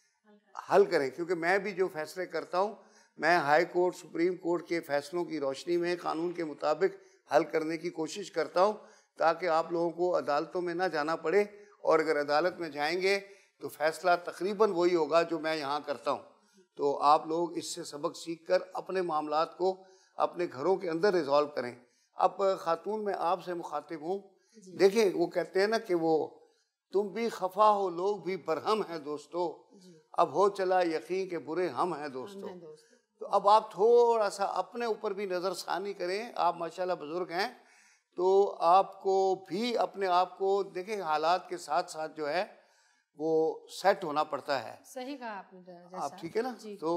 हल करें, क्योंकि मैं भी जो फैसले करता हूँ मैं हाई कोर्ट सुप्रीम कोर्ट के फैसलों की रोशनी में कानून के मुताबिक हल करने की कोशिश करता हूँ, ताकि आप लोगों को अदालतों में ना जाना पड़े, और अगर अदालत में जाएंगे तो फैसला तकरीबन वही होगा जो मैं यहाँ करता हूँ। तो आप लोग इससे सबक सीख कर अपने मामलात को अपने घरों के अंदर रिजॉल्व करें। अब खातून मैं आपसे मुखातिब हूँ, देखें वो कहते हैं ना कि वो तुम भी खफा हो लोग भी बरहम हैं दोस्तों, अब हो चला यकीन के बुरे हम हैं दोस्तों। तो अब आप थोड़ा सा अपने ऊपर भी नज़रसानी करें। आप माशाल्लाह बुजुर्ग हैं, तो आपको भी अपने आप को देखें, हालात के साथ साथ जो है वो सेट होना पड़ता है। सही कहा आपने। आप ठीक है ना? तो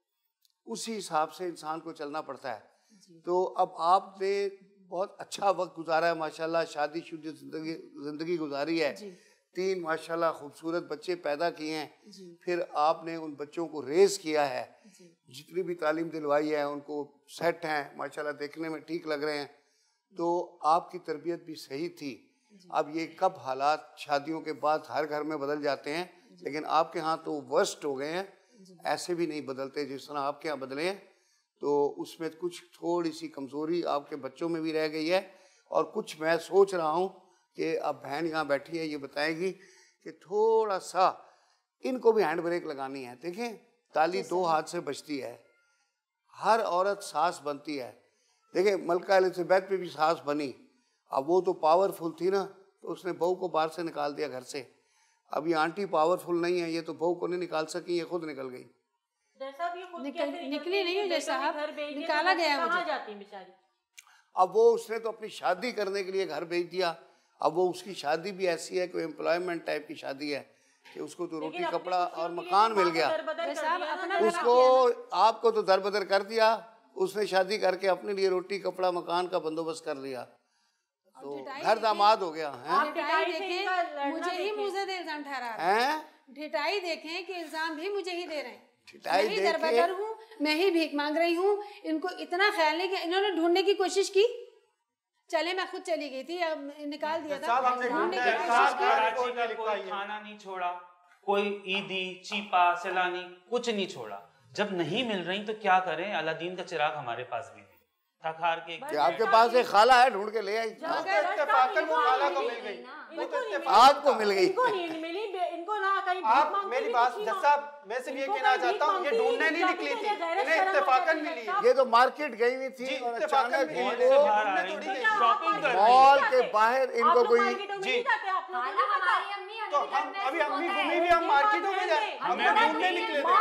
उसी हिसाब से इंसान को चलना पड़ता है। तो अब आपने बहुत अच्छा वक्त गुजारा है माशाल्लाह, शादी शुदी जिंदगी जिंदगी गुजारी है, तीन माशाल्लाह खूबसूरत बच्चे पैदा किए हैं, फिर आपने उन बच्चों को रेज किया है, जितनी भी तालीम दिलवाई है उनको सेट हैं माशाल्लाह, देखने में ठीक लग रहे हैं, तो आपकी तरबियत भी सही थी। अब ये कब हालात शादियों के बाद हर घर में बदल जाते हैं, लेकिन आपके यहाँ तो वर्स्ट हो गए हैं, ऐसे भी नहीं बदलते जिस तरह आपके यहाँ बदले हैं। तो उसमें कुछ थोड़ी सी कमज़ोरी आपके बच्चों में भी रह गई है, और कुछ मैं सोच रहा हूँ कि अब बहन यहाँ बैठी है, ये बताएगी कि थोड़ा सा इनको भी हैंड ब्रेक लगानी है। देखें, ताली दो हाथ से बजती है, हर औरत सास बनती है। देखें, मलका एलिज़ाबेथ पे भी सास बनी, अब वो तो पावरफुल थी ना, तो उसने बहू को बाहर से निकाल दिया घर से। अब ये आंटी पावरफुल नहीं है, ये तो बहू को नहीं निकाल सकी, ये खुद निकल गई। निकल, निकली नहीं है जैसा आप, निकाला गया मुझे। जाती बेचारी। अब वो उसने तो अपनी शादी करने के लिए घर भेज दिया। अब वो उसकी शादी भी ऐसी है कि एम्प्लॉयमेंट टाइप की शादी है कि उसको तो रोटी कपड़ा और मकान मिल गया, उसको आपको तो दर बदर कर दिया, उसने शादी करके अपने लिए रोटी कपड़ा मकान का बंदोबस्त कर लिया, तो घर दामाद हो गया है। मुझे ही मुझे दे इल्जाम ठहरा हैं, ढिठाई देखें कि इल्जाम भी मुझे ही दे रहे हैं। ढिठाई मैं ही दरबदर हूँ, मैं ही भीख मांग रही हूँ। इनको इतना ख्याल नहीं कि इन्होंने ढूंढने की कोशिश की। चले, मैं खुद चली गई थी, अब निकाल दिया था, ढूंढने की कोशिश की। कोई खाना नहीं छोड़ा, कोई ईदी चीपा सैलानी कुछ नहीं छोड़ा। जब नहीं मिल रही तो क्या करें, अलादीन का चिराग हमारे पास भी नहीं, थक हार के कि आपके पास एक खाला है, ढूंढ के ले आई, इत्तेफाकन वो खाला को मिल गई, आपको मिल गई। इनको नहीं मिली, इनको ना कहीं आप मेरी बात जज साहब, मैं सिर्फ ये कहना चाहता हूँ, ये ढूंढने नहीं निकली थी, इन्हें इत्तेफाकन मिली है। ये तो मार्केट गई हुई थी और अचानक इनको शॉपिंग कर मॉल के बाहर इनको कोई जी, तो हम अभी अम्मी घूमी भी हम मार्केटों में जाए, हमें ढूंढने निकले थे।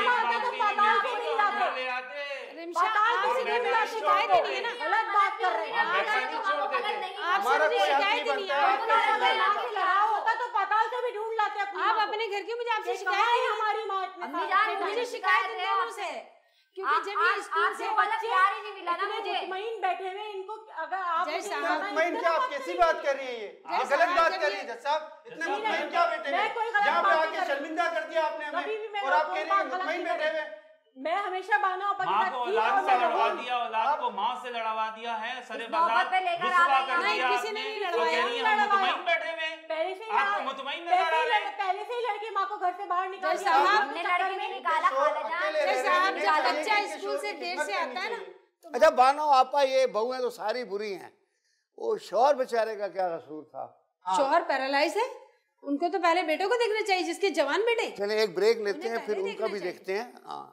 शिकायत ही नहीं है ना, गलत बात कर रहे हैं आप। हमारा कोई हक नहीं बनता है। होता तो पताल से भी ढूंढ लाते अपनी आप माँ को। अपने घर की, मुझे आपसे ये शिकायत कहाँ है है हमारी माँ इतने अम्मी साल जान, से? मुझे शिकायत इन दोनों से, क्योंकि जब ये स्कूल से वाला प्यार ही नहीं मिला ना इतने मुझे। मुतमईन बैठे हुए, इनको अगर आप जय मुझे साहब, बताएं, मुतमईन इतना क्या, आप बात कैसी करिए। बात कर रही है? ये ये जैसा गलत बात जब कर रही ये- है जज साहब। इतने नहीं, मुतमईन नहीं, क्या बैठे मैं हुए, कोई गलत यहाँ पे बात आके नहीं कर रही। शर्मिंदा कर दिया आपने कभी भी हमें, मैं और आप कोई कह रही बात है गलत मुतमईन नहीं बैठे कर हुए। मैं हमेशा बानो आपा के माँ साथ को थी औलाद और से मैं लड़वा रहूंगी। दिया, औलाद को माँ से लड़वा दिया है, सरे इस बाजार नौबत पे लेकर आ रुसवा गई कर हैं। दिया नहीं, किसी ने आपने। नहीं वो लड़वाया, कह रही है हम मुतमईन बैठे हुए हैं। पहले से ही आपको लड़ा- मुतमईन पहले नजर आ से ही रहे लड़- हैं। पहले से ही लड़की माँ को घर से बाहर निकाल जय दिया। साहब, हमने लड़के भी निकाला खाला जान। जय साहब, जब बच्चा स्कूल से देर से आता है ना, तो अच्छा बानो आपा, ये बहुएं तो सारी बुरी हैं, वो शौहर बेचारे का क्या कसूर था? शौहर पैरालाइज है, उनको तो पहले बेटों को देखना चाहिए, जिसके जवान बेटे। चले एक ब्रेक लेते उन्हें हैं, फिर पहले उनका देखना भी चाहिए। देखते हैं। हाँ,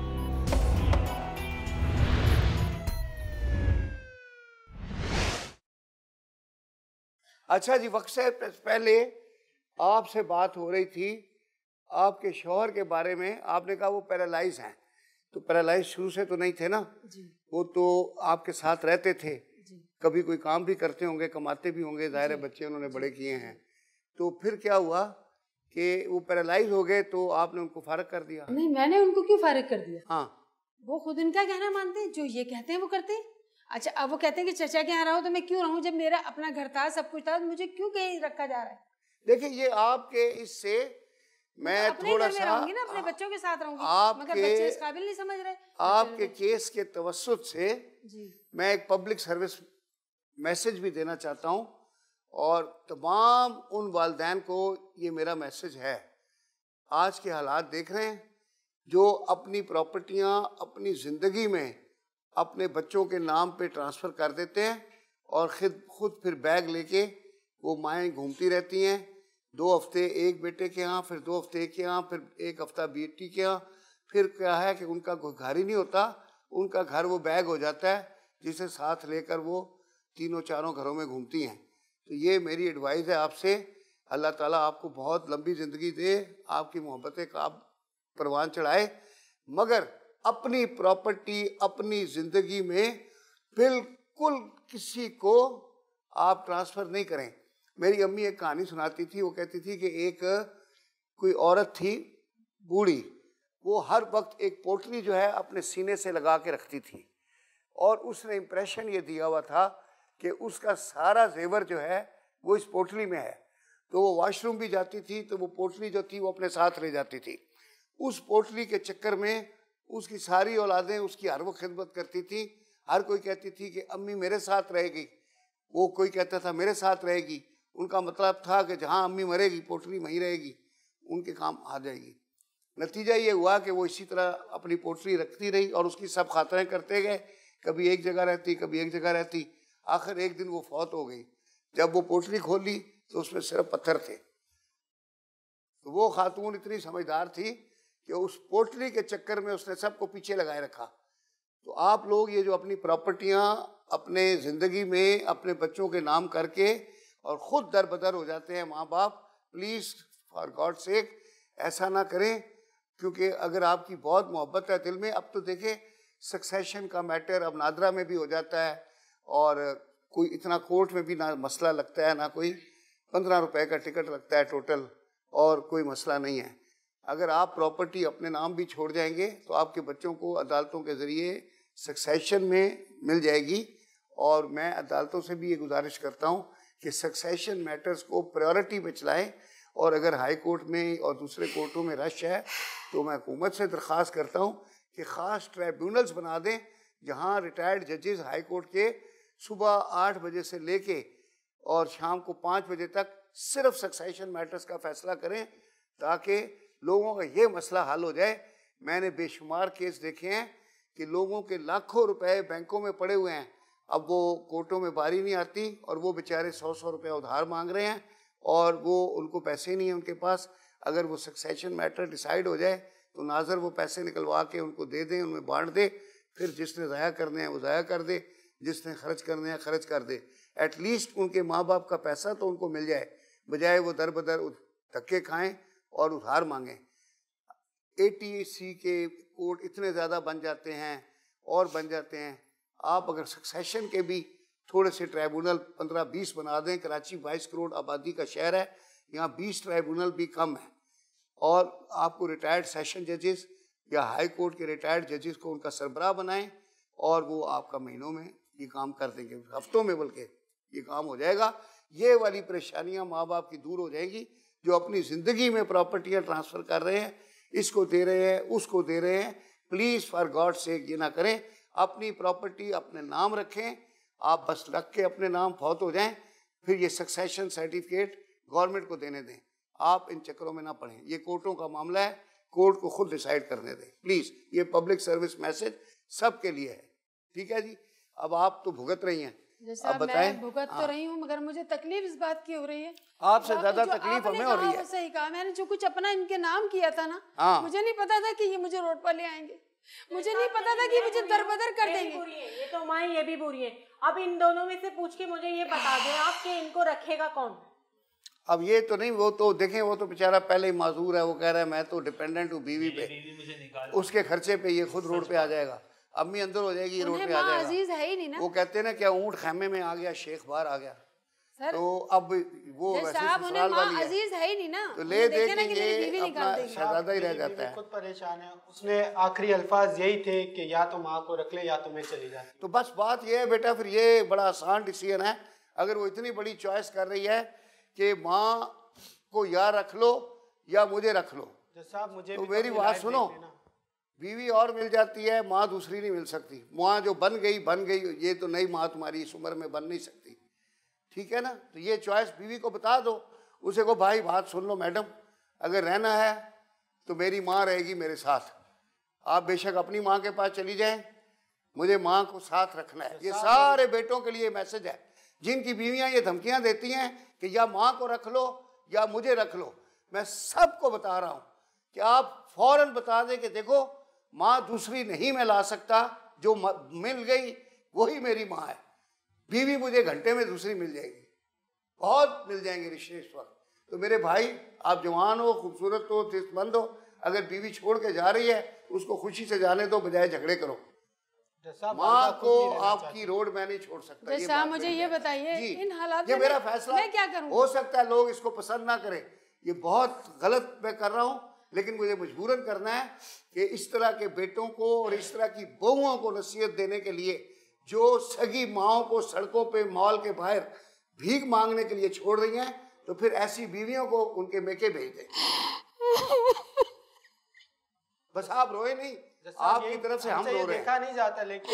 अच्छा जी, वक्त से पहले आपसे बात हो रही थी आपके शौहर के बारे में। आपने कहा वो पैरालाइज हैं, तो पैरालाइज शुरू से तो नहीं थे ना, वो तो आपके साथ रहते थे, कभी कोई काम भी करते होंगे, कमाते भी होंगे, ज़ाहिर है बच्चे उन्होंने बड़े किए हैं। तो फिर क्या हुआ कि वो पैरालाइज हो गए, तो आपने उनको फारग कर दिया? नहीं, मैंने उनको क्यों फारिग कर दिया? हाँ, वो खुद इनका कहना मानते हैं, जो ये कहते हैं वो करते हैं। अच्छा, अब वो कहते हैं कि चचा के यहाँ रहो, तो मैं क्यों रहूं? जब मेरा अपना घर था, सब कुछ था, मुझे क्यों कहीं रखा जा रहा है? देखिए ये आपके इससे मैं अपने थोड़ा घर में सा रहूंगी ना, अपने बच्चों के साथ रहूंगी, आपके- मगर बच्चे इस काबिल नहीं समझ रहे। आपके केस के तवस्सुत से जी, मैं एक पब्लिक सर्विस मैसेज भी देना चाहता हूँ, और तमाम उन वालिदैन को ये मेरा मैसेज है। आज के हालात देख रहे हैं, जो अपनी प्रॉपर्टियाँ अपनी ज़िंदगी में अपने बच्चों के नाम पे ट्रांसफ़र कर देते हैं, और खुद खुद फिर बैग लेके वो माएँ घूमती रहती हैं, दो हफ्ते एक बेटे के यहाँ, फिर दो हफ्ते एक के यहाँ, फिर एक हफ्ता बेटी के यहाँ। फिर क्या है कि उनका कोई घर ही नहीं होता, उनका घर वो बैग हो जाता है जिसे साथ लेकर वो तीनों चारों घरों में घूमती हैं। तो ये मेरी एडवाइस है आपसे, अल्लाह ताला आपको बहुत लंबी ज़िंदगी दे, आपकी मोहब्बतें का आप परवान चढ़ाए, मगर अपनी प्रॉपर्टी अपनी ज़िंदगी में बिल्कुल किसी को आप ट्रांसफ़र नहीं करें। मेरी अम्मी एक कहानी सुनाती थी, वो कहती थी कि एक कोई औरत थी बूढ़ी, वो हर वक्त एक पोटली जो है अपने सीने से लगा के रखती थी और उसने इम्प्रेशन ये दिया हुआ था कि उसका सारा जेवर जो है वो इस पोटली में है। तो वो वॉशरूम भी जाती थी तो वो पोटली जो थी वो अपने साथ ले जाती थी। उस पोटली के चक्कर में उसकी सारी औलादें उसकी हर वो खिदमत करती थी। हर कोई कहती थी कि अम्मी मेरे साथ रहेगी, वो कोई कहता था मेरे साथ रहेगी। उनका मतलब था कि जहाँ अम्मी मरेगी पोटली वहीं रहेगी, उनके काम आ जाएगी। नतीजा ये हुआ कि वो इसी तरह अपनी पोटली रखती रही और उसकी सब खातरें करते गए, कभी एक जगह रहती कभी एक जगह रहती। आखिर एक दिन वो फौत हो गई। जब वो पोटली खोली तो उसमें सिर्फ पत्थर थे। तो वो खातून इतनी समझदार थी कि उस पोटली के चक्कर में उसने सबको पीछे लगाए रखा। तो आप लोग ये जो अपनी प्रॉपर्टियां अपने ज़िंदगी में अपने बच्चों के नाम करके और ख़ुद दर बदर हो जाते हैं माँ बाप, प्लीज़ फॉर गॉड सेक ऐसा ना करें, क्योंकि अगर आपकी बहुत मोहब्बत है दिल में। अब तो देखें सक्सेशन का मैटर अब नादरा में भी हो जाता है और कोई इतना कोर्ट में भी ना मसला लगता है, ना कोई पंद्रह रुपए का टिकट लगता है टोटल और कोई मसला नहीं है। अगर आप प्रॉपर्टी अपने नाम भी छोड़ जाएंगे तो आपके बच्चों को अदालतों के ज़रिए सक्सेशन में मिल जाएगी। और मैं अदालतों से भी ये गुजारिश करता हूँ कि सक्सेशन मैटर्स को प्रायोरिटी में चलाएं। और अगर हाई कोर्ट में और दूसरे कोर्टों में रश है तो मैं हुकूमत से दरख्वास्त करता हूँ कि ख़ास ट्राइब्यूनल्स बना दें जहाँ रिटायर्ड जजेस हाई कोर्ट के सुबह आठ बजे से लेके और शाम को पाँच बजे तक सिर्फ सक्सेशन मैटर्स का फैसला करें, ताकि लोगों का ये मसला हल हो जाए। मैंने बेशुमार केस देखे हैं कि लोगों के लाखों रुपए बैंकों में पड़े हुए हैं, अब वो कोर्टों में बारी नहीं आती और वो बेचारे सौ सौ रुपये उधार मांग रहे हैं और वो उनको पैसे नहीं है उनके पास। अगर वो सक्सेशन मैटर डिसाइड हो जाए तो नाजर वो पैसे निकलवा के उनको दे दें, उनमें बांट दे, फिर जिसने ज़ाया करने हैं वो ज़ाया कर दे, जिसने खर्च करने हैं खर्च कर दे। एटलीस्ट उनके माँ बाप का पैसा तो उनको मिल जाए, बजाय वो दर बदर धक्के खाएं और उधार मांगें। ए टी सी के कोर्ट इतने ज़्यादा बन जाते हैं और बन जाते हैं। आप अगर सक्सेशन के भी थोड़े से ट्राइब्यूनल पंद्रह बीस बना दें, कराची बाईस करोड़ आबादी का शहर है, यहाँ बीस ट्राइब्यूनल भी कम है। और आपको रिटायर्ड सेशन जजेस या हाई कोर्ट के रिटायर्ड जजेस को उनका सरबराह बनाएं और वो आपका महीनों में ये काम कर देंगे, हफ्तों में बल्कि ये काम हो जाएगा। ये वाली परेशानियां माँ बाप की दूर हो जाएगी जो अपनी ज़िंदगी में प्रॉपर्टियां ट्रांसफ़र कर रहे हैं, इसको दे रहे हैं उसको दे रहे हैं। प्लीज़ फॉर गॉड सेक ये ना करें, अपनी प्रॉपर्टी अपने नाम रखें। आप बस रख के अपने नाम फौत हो जाएं, फिर ये सक्सेशन सर्टिफिकेट गवर्नमेंट को देने दें। आप इन चक्करों में ना पड़ें, ये कोर्टों का मामला है, कोर्ट को खुद डिसाइड करने दें प्लीज़। ये पब्लिक सर्विस मैसेज सबके लिए है, ठीक है जी। अब आप तो भुगत रही हैं, जैसे अब बताएं। मैं भुगत तो रही हूँ, मगर मुझे तकलीफ इस बात की हो रही है, आपसे ज्यादा तकलीफ हमें हो रही है। सही कहा, मैंने जो कुछ अपना इनके नाम किया था ना, हाँ। मुझे नहीं पता था कि ये मुझे रोड पर ले आएंगे, मुझे नहीं पता था कि मुझे दरबदर कर देंगे। ये तो माँ ये भी बुरी है। अब इन दोनों में से पूछ के मुझे ये बता दें आप कि इनको रखेगा कौन। अब ये तो नहीं, वो तो देखें, वो तो बेचारा पहले ही माजूर है, वो कह रहा है मैं तो डिपेंडेंट हूँ बीवी पे, उसके खर्चे पे ये खुद रोड पे आ जाएगा। अम्मी अंदर हो जाएगी, रोड पे आ जाएगा। अजीज है ही नहीं ना। वो कहते हैं ना क्या ऊँट खैमे में आ गया शेख बाहर आ गया। सर, तो अब वो वैसे ससुराल वाली है, अजीज है ही नहीं ना, तो ले दे के ये अपना शहजादा ही रह जाता है। खुद परेशान है। उसने आखिरी अल्फाज यही थे कि या तो माँ को रख ले या तो मैं चली जाती। तो बस बात ये है बेटा, फिर ये बड़ा आसान डिसीजन है। अगर वो इतनी बड़ी चॉइस कर रही है कि माँ को या रख लो या मुझे रख लो, साहब मुझे तो मेरी बात सुनो, बीवी और मिल जाती है, माँ दूसरी नहीं मिल सकती। माँ जो बन गई बन गई, ये तो नई माँ तुम्हारी इस उम्र में बन नहीं सकती, ठीक है ना। तो ये चॉइस बीवी को बता दो, उसे को भाई बात सुन लो मैडम, अगर रहना है तो मेरी माँ रहेगी मेरे साथ, आप बेशक अपनी माँ के पास चली जाएं, मुझे माँ को साथ रखना है। ये सारे बेटों के लिए मैसेज है जिनकी बीवियाँ ये धमकियाँ देती हैं कि या माँ को रख लो या मुझे रख लो। मैं सबको बता रहा हूँ कि आप फौरन बता दें कि देखो माँ दूसरी नहीं मैं ला सकता, जो मिल गई वही मेरी माँ है, बीवी मुझे घंटे में दूसरी मिल जाएगी, बहुत मिल जाएंगे रिश्ते इस वक्त। तो मेरे भाई, आप जवान हो, खूबसूरत हो, सेहतमंद हो, अगर बीवी छोड़ के जा रही है उसको खुशी से जाने दो, बजाय झगड़े करो। माँ को आपकी रोड में नहीं छोड़ सकता। जैसा आप मुझे ये बताइए इन हालात ये में मेरा फैसला, मैं क्या करूं? हो सकता है लोग इसको पसंद ना करें, ये बहुत गलत मैं कर रहा हूँ, लेकिन मुझे मजबूरन करना है कि इस तरह के बेटों को और इस तरह की बहुओं को नसीहत देने के लिए जो सगी माओं को सड़कों पे मॉल के बाहर भीख मांगने के लिए छोड़ रही हैं, तो फिर ऐसी बीवियों को उनके मेके भेज दें। बस आप रोए नहीं, आपकी तरफ से हम रो रहे हैं। देखा नहीं जाता, लेकिन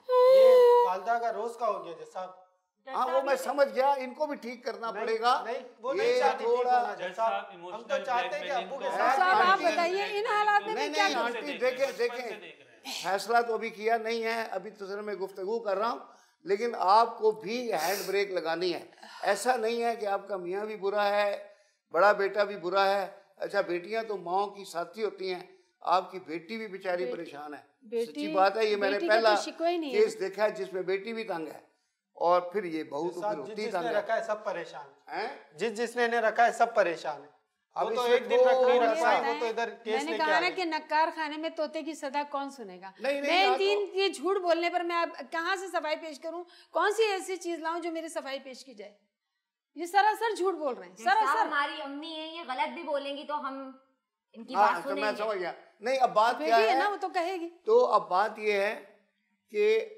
ये वालदा का रोज का हो गया जैसा। हाँ वो मैं समझ गया, इनको भी ठीक करना नहीं, पड़ेगा। नहीं, वो ये नहीं चाहती थोड़ा जैसा हम तो चाहते हैं कि अब्बू के साथ। साहब आप बताइए इन हालात में मैं क्या करूं? आंटी देखें देखें फैसला तो अभी किया नहीं है, अभी तो सर मैं गुफ्तगू कर रहा हूँ, लेकिन आपको भी हैंड ब्रेक लगानी है। ऐसा नहीं है कि आपका मियाँ भी बुरा है, बड़ा बेटा भी बुरा है। अच्छा बेटियां तो माओ की साथी होती हैं, आपकी बेटी भी बेचारी परेशान है। सच्ची बात है, ये मैंने पहला केस देखा है जिसमें बेटी भी तंग है और फिर ये बहू तो फिर होती तंग है। रखा है सब परेशान हैं, जिस जिसने ने रखा है सब परेशान है। अब तो एक दिन रख नहीं रखा है, वो तो इधर केस मैंने कहा ना कि नक्कार खाने में तोते की सदा कौन सुनेगा। नहीं, नहीं, मैं तीन ये झूठ बोलने पर मैं अब कहाँ से सफाई पेश करूं? कौन सी ऐसी चीज लाऊं जो मेरी सफाई पेश की जाए? ये सरासर झूठ बोल रहे हैं, सरासर। हमारी अम्मी है, ये गलत भी बोलेंगी तो हम इनकी हाँ, बात तो सुनेंगे। मैं समझ गया। नहीं अब बात क्या है ना, वो तो कहेगी। तो अब बात ये है कि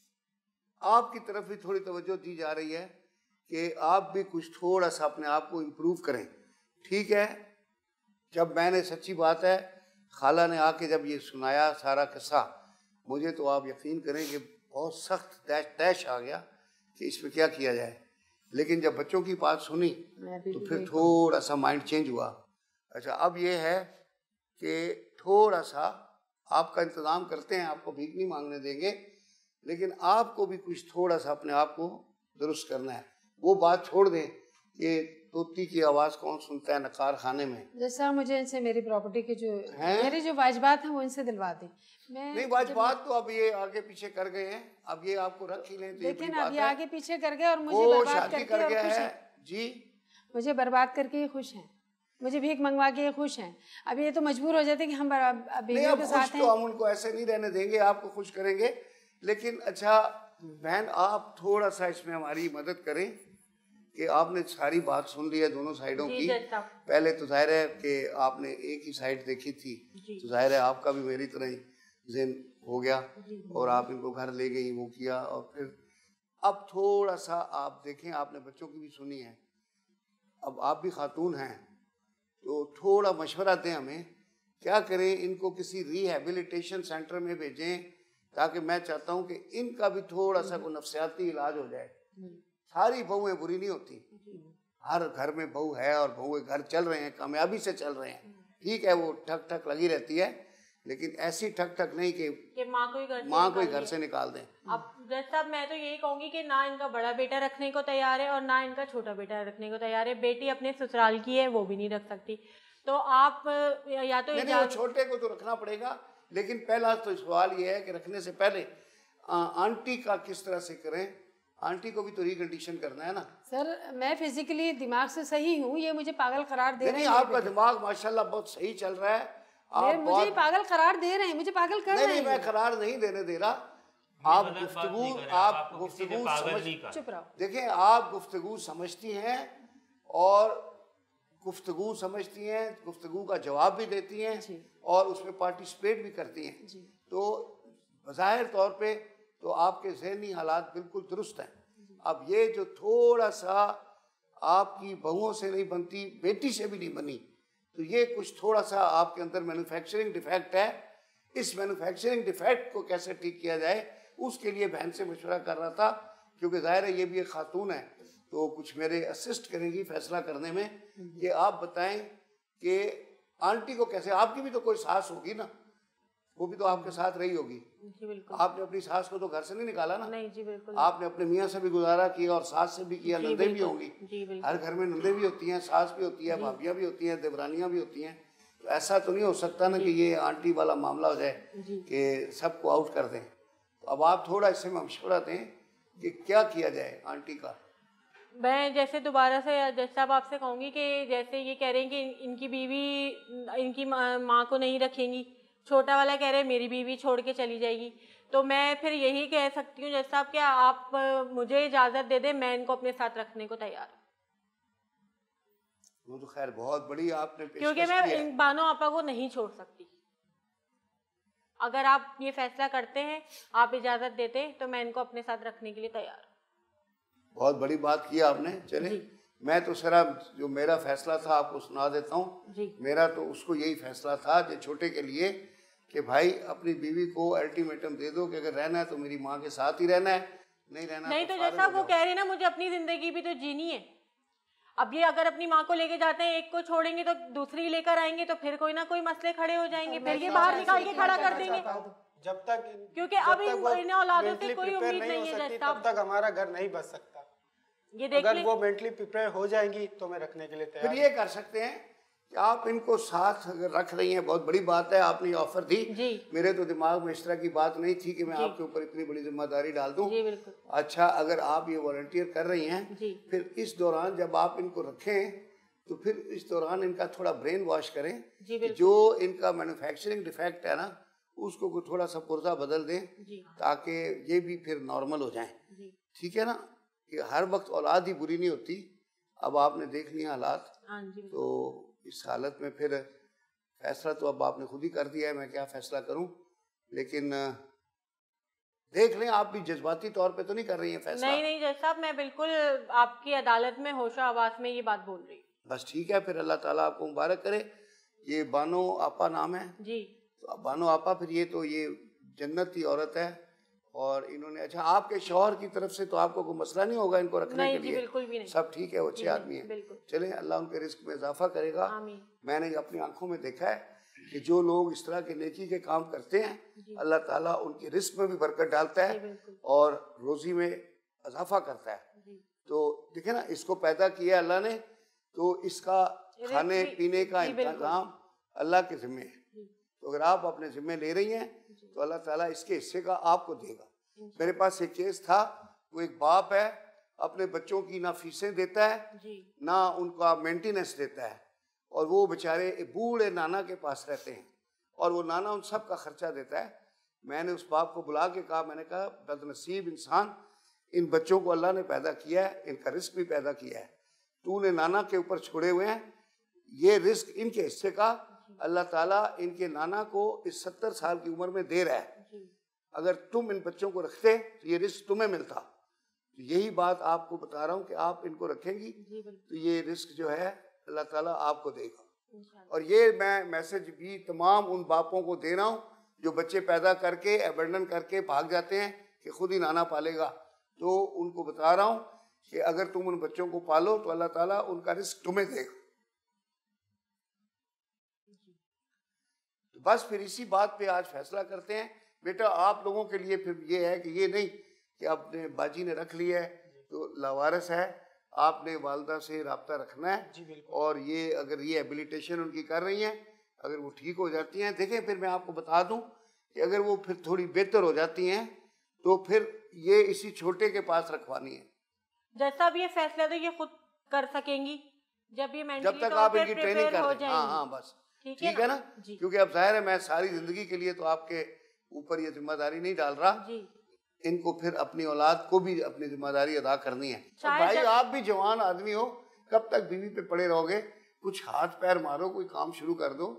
आपकी तरफ भी थोड़ी तवज्जो दी जा रही है कि आप भी कुछ थोड़ा सा अपने आप को इम्प्रूव करें। ठीक है, जब मैंने सच्ची बात है खाला ने आके जब ये सुनाया सारा किस्सा, मुझे तो आप यकीन करें कि बहुत सख्त तैश तैश आ गया कि इसमें क्या किया जाए। लेकिन जब बच्चों की बात सुनी तो फिर थोड़ा सा माइंड चेंज हुआ। अच्छा अब ये है कि थोड़ा सा आपका इंतज़ाम करते हैं, आपको भीख नहीं मांगने देंगे, लेकिन आपको भी कुछ थोड़ा सा अपने आप को दुरुस्त करना है। वो बात छोड़ दें कि तोती की आवाज़ कौन सुनता है नकार खाने में। जैसा मुझे इनसे मेरी प्रॉपर्टी के जो मेरे जो वाजिबात हैं वो इनसे दिलवा दें। मैं नहीं वाजिबात तो अब ये आगे पीछे कर गए हैं, अब ये आपको रख ही लें। लेकिन अब ये आगे पीछे कर गए और मुझे बर्बाद करके कर गया खुश है हैं। जी, मुझे बर्बाद करके ये खुश हैं, मुझे भीख मंगवा के ये खुश हैं। अब ये तो मजबूर हो जाते कि हम बीवियों के साथ हैं। तो हम उनको ऐसे नहीं रहने देंगे, आपको खुश करेंगे। लेकिन अच्छा बहन आप थोड़ा सा इसमें हमारी मदद करें कि आपने सारी बात सुन ली है दोनों साइडों की। पहले तो जाहिर है कि आपने एक ही साइड देखी थी, तो जाहिर है आपका भी मेरी तरह ही ज़हन हो गया और आप इनको घर ले गई, वो किया। और फिर अब थोड़ा सा आप देखें, आपने बच्चों की भी सुनी है, अब आप भी खातून हैं तो थोड़ा मशवरा दें हमें, क्या करें, इनको किसी रिहेबिलिटेशन सेंटर में भेजें, ताकि मैं चाहता हूँ कि इनका भी थोड़ा सा कोई नफ्सियाती इलाज हो जाए। सारी बहुएं बुरी नहीं होती, हर घर में बहू है और बहुएं घर चल रहे हैं, कामयाबी से चल रहे हैं। ठीक है वो ठक ठक लगी रहती है, लेकिन ऐसी ठक ठक नहीं कि, कि माँ को ही घर माँ को ही घर से निकाल दें। अब जज साहब मैं तो यही कहूँगी कि ना इनका बड़ा बेटा रखने को तैयार है और ना इनका छोटा बेटा रखने को तैयार है। बेटी अपने ससुराल की है, वो भी नहीं रख सकती। तो आप या तो नहीं, नहीं, छोटे को तो रखना पड़ेगा, लेकिन पहला तो सवाल ये है कि रखने से पहले आ, आंटी का किस तरह से करें। आंटी को भी तो रिकंडीशन करना है ना। सर मैं फिजिकली दिमाग से सही हूँ, ये मुझे पागल करार दे रहे हैं। नहीं आपका दिमाग माशाल्लाह बहुत सही चल रहा है, आप मुझे बहुत... पागल करार दे रहे हैं, मुझे पागल कर नहीं, रहे हैं। नहीं मैं करार नहीं देने दे रहा। आप गुफ्तगू आप गुफ्तगू समझ चुप रहो। देखें आप गुफ्तगू समझती हैं और गुफ्तगू समझती हैं, गुफ्तगू का जवाब भी देती हैं और उसमें पार्टिसिपेट भी करती हैं, तो बज़ाहिर तौर पे तो आपके ज़हनी हालात बिल्कुल दुरुस्त हैं। अब ये जो थोड़ा सा आपकी बहुओं से नहीं बनती, बेटी से भी नहीं बनी, तो ये कुछ थोड़ा सा आपके अंदर मैन्युफैक्चरिंग डिफेक्ट है। इस मैन्युफैक्चरिंग डिफेक्ट को कैसे ठीक किया जाए उसके लिए बहन से मशवरा कर रहा था, क्योंकि ज़ाहिर है ये भी एक खातून है तो कुछ मेरे असिस्ट करेंगी फैसला करने में कि आप बताएं कि आंटी को कैसे, आपकी भी तो कोई सास होगी ना, वो भी तो आपके साथ रही होगी। जी बिल्कुल। आपने अपनी सास को तो घर से नहीं निकाला ना। नहीं जी बिल्कुल। आपने अपने मियाँ से भी गुजारा किया और सास से भी किया, नंदे भी होंगी। जी बिल्कुल। हर घर में नंदे भी होती हैं, सास भी होती है, भाभियाँ भी होती हैं, देवरानियाँ भी होती हैं। तो ऐसा तो नहीं हो सकता ना कि ये आंटी वाला मामला हो जाए कि सबको आउट कर दें। तो अब आप थोड़ा इससे मशवरा दें कि क्या किया जाए आंटी का। मैं जैसे दोबारा से जज साहब आपसे कहूँगी कि जैसे ये कह रहे हैं कि इनकी बीवी इनकी माँ को नहीं रखेंगी, छोटा वाला कह रहे हैं मेरी बीवी छोड़ के चली जाएगी, तो मैं फिर यही कह सकती हूँ जज साहब कि आप मुझे इजाज़त दे दें, मैं इनको अपने साथ रखने को तैयार हूँ। वो तो खैर बहुत बड़ी आपने पेशकश क्योंकि मैं इन बानो आपा को नहीं छोड़ सकती। अगर आप ये फैसला करते हैं, आप इजाज़त देते हैं, तो मैं इनको अपने साथ रखने के लिए तैयार हूँ। बहुत बड़ी बात की आपने। चले, मैं तो सरा जो मेरा फैसला था आपको सुना देता हूँ। मेरा तो उसको यही फैसला था जो छोटे के लिए कि भाई अपनी बीवी को अल्टीमेटम दे दो कि अगर रहना है तो मेरी माँ के साथ ही रहना है, नहीं रहना नहीं तो, तो जैसा वो कह रही है ना, मुझे अपनी जिंदगी भी तो जीनी है। अब ये अगर अपनी माँ को लेके जाते हैं, एक को छोड़ेंगे तो दूसरी लेकर आएंगे, तो फिर कोई ना कोई मसले खड़े हो जाएंगे, फिर ये बाहर निकाल के खड़ा कर देंगे। जब तक क्योंकि अब इन औलादों से कोई उम्मीद नहीं है, तब तक हमारा घर नहीं बच सकता। ये देख अगर वो मेंटली प्रिपेयर हो जाएंगी तो मैं रखने के लिए तैयार। फिर ये कर सकते हैं कि आप इनको साथ अगर रख रही हैं, बहुत बड़ी बात है, आपने ऑफर दी जी। मेरे तो दिमाग में इस तरह की बात नहीं थी कि मैं आपके ऊपर इतनी बड़ी जिम्मेदारी डाल दूं। जी बिल्कुल। अच्छा, अगर आप ये वॉलंटियर कर रही हैं जी। फिर इस दौरान जब आप इनको रखें तो फिर इस दौरान इनका थोड़ा ब्रेन वॉश करें कि जो इनका मैन्युफैक्चरिंग डिफेक्ट है ना, उसको को थोड़ा सा पुर्जा बदल दें ताकि ये भी फिर नॉर्मल हो जाएं। ठीक है ना, कि हर वक्त औलाद ही बुरी नहीं होती। अब आपने देख लिया हालात, तो इस हालत में फिर फैसला तो अब आपने खुद ही कर दिया है, मैं क्या फैसला करूं। लेकिन देख लें, आप भी जज्बाती तौर पे तो नहीं कर रही हैं फैसला? नहीं नहीं जज साहब, मैं बिल्कुल आपकी अदालत में होशो आवाज में ये बात बोल रही हूँ। बस ठीक है, फिर अल्लाह ताला आपको मुबारक करे। ये बानो आपा नाम है जी। तो बानो आपा, फिर ये तो ये जन्नत की औरत है और इन्होंने, अच्छा आपके शौहर की तरफ से तो आपको कोई मसला नहीं होगा इनको रखने नहीं, के लिए? जी बिल्कुल भी नहीं। सब ठीक है, वो अच्छे आदमी है। चलें, अल्लाह उनके रिस्क में इजाफा करेगा। मैंने अपनी आंखों में देखा है कि जो लोग इस तरह के नेकी के काम करते हैं, अल्लाह ताला उनके रिस्क में भी बरकत डालता है और रोजी में इजाफा करता है। तो देखे ना, इसको पैदा किया अल्लाह ने, तो इसका खाने पीने का इंतजाम अल्लाह के जिम्मे है। तो अगर आप अपने जिम्मे ले रही हैं तो अल्लाह ताला इसके हिस्से का आपको देगा। मेरे पास एक केस था, वो एक बाप है, अपने बच्चों की ना फीसें देता है ना उनका मेंटेनेंस देता है, और वो बेचारे बूढ़े नाना के पास रहते हैं और वो नाना उन सब का खर्चा देता है। मैंने उस बाप को बुला के कहा, मैंने कहा बदनसीब इंसान, इन बच्चों को अल्लाह ने पैदा किया है, इनका रिस्क भी पैदा किया है, तूने नाना के ऊपर छोड़े हुए हैं, ये रिस्क इनके हिस्से का अल्लाह ताला इनके नाना को इस सत्तर साल की उम्र में दे रहा है। अगर तुम इन बच्चों को रखते तो ये रिस्क तुम्हें मिलता। तो यही बात आपको बता रहा हूँ कि आप इनको रखेंगी तो ये रिस्क जो है अल्लाह ताला आपको देगा। और ये मैं मैसेज भी तमाम उन बापों को दे रहा हूँ जो बच्चे पैदा करके एबंडन करके भाग जाते हैं कि खुद ही नाना पालेगा। तो उनको बता रहा हूँ कि अगर तुम उन बच्चों को पालो तो अल्लाह ताला उनका रिस्क तुम्हें देगा। तो बस फिर इसी बात पे आज फैसला करते हैं। बेटा, आप लोगों के लिए फिर ये है कि ये नहीं कि आपने बाजी ने रख लिया है तो लावारिस है, आपने वालदा से रब्ता रखना है। और ये अगर ये एबिलिटेशन उनकी कर रही हैं, अगर वो ठीक हो जाती हैं, देखें फिर मैं आपको बता दूं कि अगर वो फिर थोड़ी बेहतर हो जाती हैं तो फिर ये इसी छोटे के पास रखवानी है। जैसा भी ये फैसला तो ये खुद कर सकेंगी जब ये मेंटली जब तक आप इनकी ट्रेनिंग कर रहे हैं। हाँ हाँ बस ठीक है, है ना, क्योंकि अब जाहिर है मैं सारी जिंदगी के लिए तो आपके ऊपर ये जिम्मेदारी नहीं डाल रहा जी। इनको फिर अपनी औलाद को भी अपनी जिम्मेदारी अदा करनी है। तो भाई आप भी जवान आदमी हो, कब तक बीवी पे पड़े रहोगे? कुछ हाथ पैर मारो, कोई काम शुरू कर दो।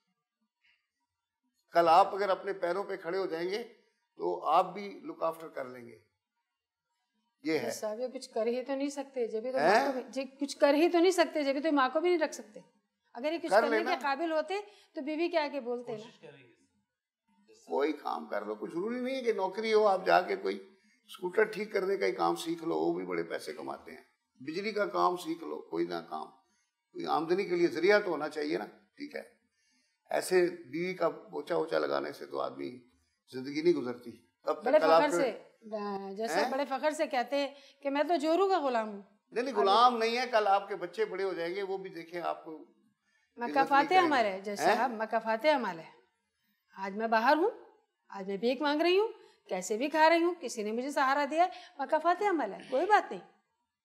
कल आप अगर अपने पैरों पे खड़े हो जाएंगे तो आप भी लुक आफ्टर कर लेंगे। ये है साहब, ये कुछ कर ही तो नहीं सकते जब तो माँ को भी, कुछ कर ही तो नहीं सकते जब तो माँ को भी नहीं रख सकते। अगर ये कुछ कर करने के काबिल होते तो बीवी के आगे बोलते ना। कोई काम कर लो, कुछ जरूरी नहीं है कि नौकरी हो। आप जाके कोई स्कूटर ठीक करने का ही काम सीख लो, वो भी बड़े पैसे कमाते हैं। बिजली का काम सीख लो, कोई ना काम, कोई आमदनी के लिए जरिया तो होना चाहिए ना। ठीक है, ऐसे बीवी का पोछा वोछा लगाने से तो आदमी जिंदगी नहीं गुजरती। तब बड़े फखर से, जैसे बड़े फखर से कहते हैं कि मैं तो जोरू का गुलाम हूँ। नहीं नहीं, गुलाम नहीं है। कल आपके बच्चे बड़े हो जाएंगे, वो भी देखें आपको मकाफाते हमारे जैसे आप मकाफाते हमारे। आज मैं बाहर हूँ, आज मैं भीख मांग रही हूँ, कैसे भी खा रही हूँ, किसी ने मुझे सहारा दिया, मकाफाते अमल है, कोई बात नहीं।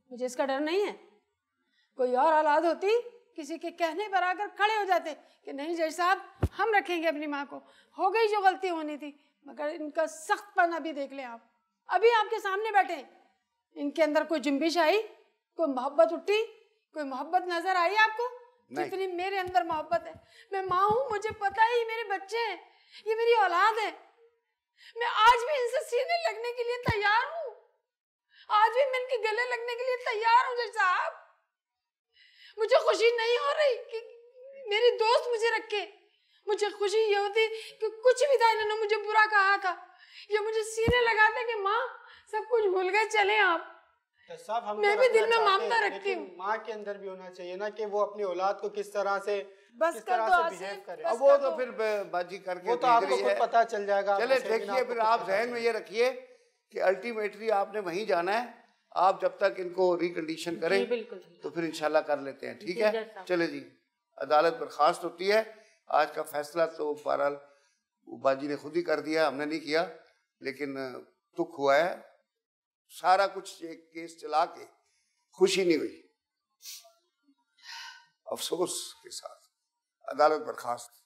मुझे इसका डर नहीं है। कोई और औलाद होती किसी के कहने पर आकर खड़े हो जाते कि नहीं जज साहब हम रखेंगे अपनी माँ को, हो गई जो गलती होनी थी। मगर इनका सख्तपन अभी देख लें आप, अभी आपके सामने बैठे, इनके अंदर कोई जुम्बिश आई, कोई मोहब्बत उठी, कोई मोहब्बत नजर आई आपको? जितनी मेरे अंदर मोहब्बत है, मैं माँ हूँ, मुझे पता है ये मेरे बच्चे हैं, ये मेरी औलाद है। मैं आज भी इनसे सीने लगने के लिए तैयार हूँ, आज भी मैं इनके गले लगने के लिए तैयार हूँ जज साहब। मुझे खुशी नहीं हो रही कि मेरी दोस्त मुझे रखे, मुझे खुशी ये होती कि कुछ भी था इन्होंने मुझे बुरा कहा था, ये मुझे सीने लगाते कि माँ सब कुछ भूल गए, चले आप। साहब हम मैं भी दिल में ममता रखती हूँ। माँ के अंदर भी होना चाहिए ना कि वो अपनी औलाद को किस तरह से बस किस कर तरह दो से आसिफ, बिहेव करे। बस अब वो कर तो दो। फिर बाजी करके वो तो भेज आपको रही खुद है। पता चल जाएगा। चले वैसे भी ना देखिए, आपको फिर कुछ आप पता जहन में ये रखिए कि अल्टीमेटली आपने वहीं जाना है। आप जब तक इनको रिकंडीशन करें बिल्कुल तो फिर इंशाल्लाह कर लेते हैं, ठीक जी, है। जज साहब। चले जी, अदालत बर्खास्त होती है। आज का फैसला तो बहरहाल बाजी ने खुद ही कर दिया, हमने नहीं किया, लेकिन दुख हुआ है। सारा कुछ एक केस चला के खुशी नहीं हुई, अफसोस के साथ अदालत बर्खास्त।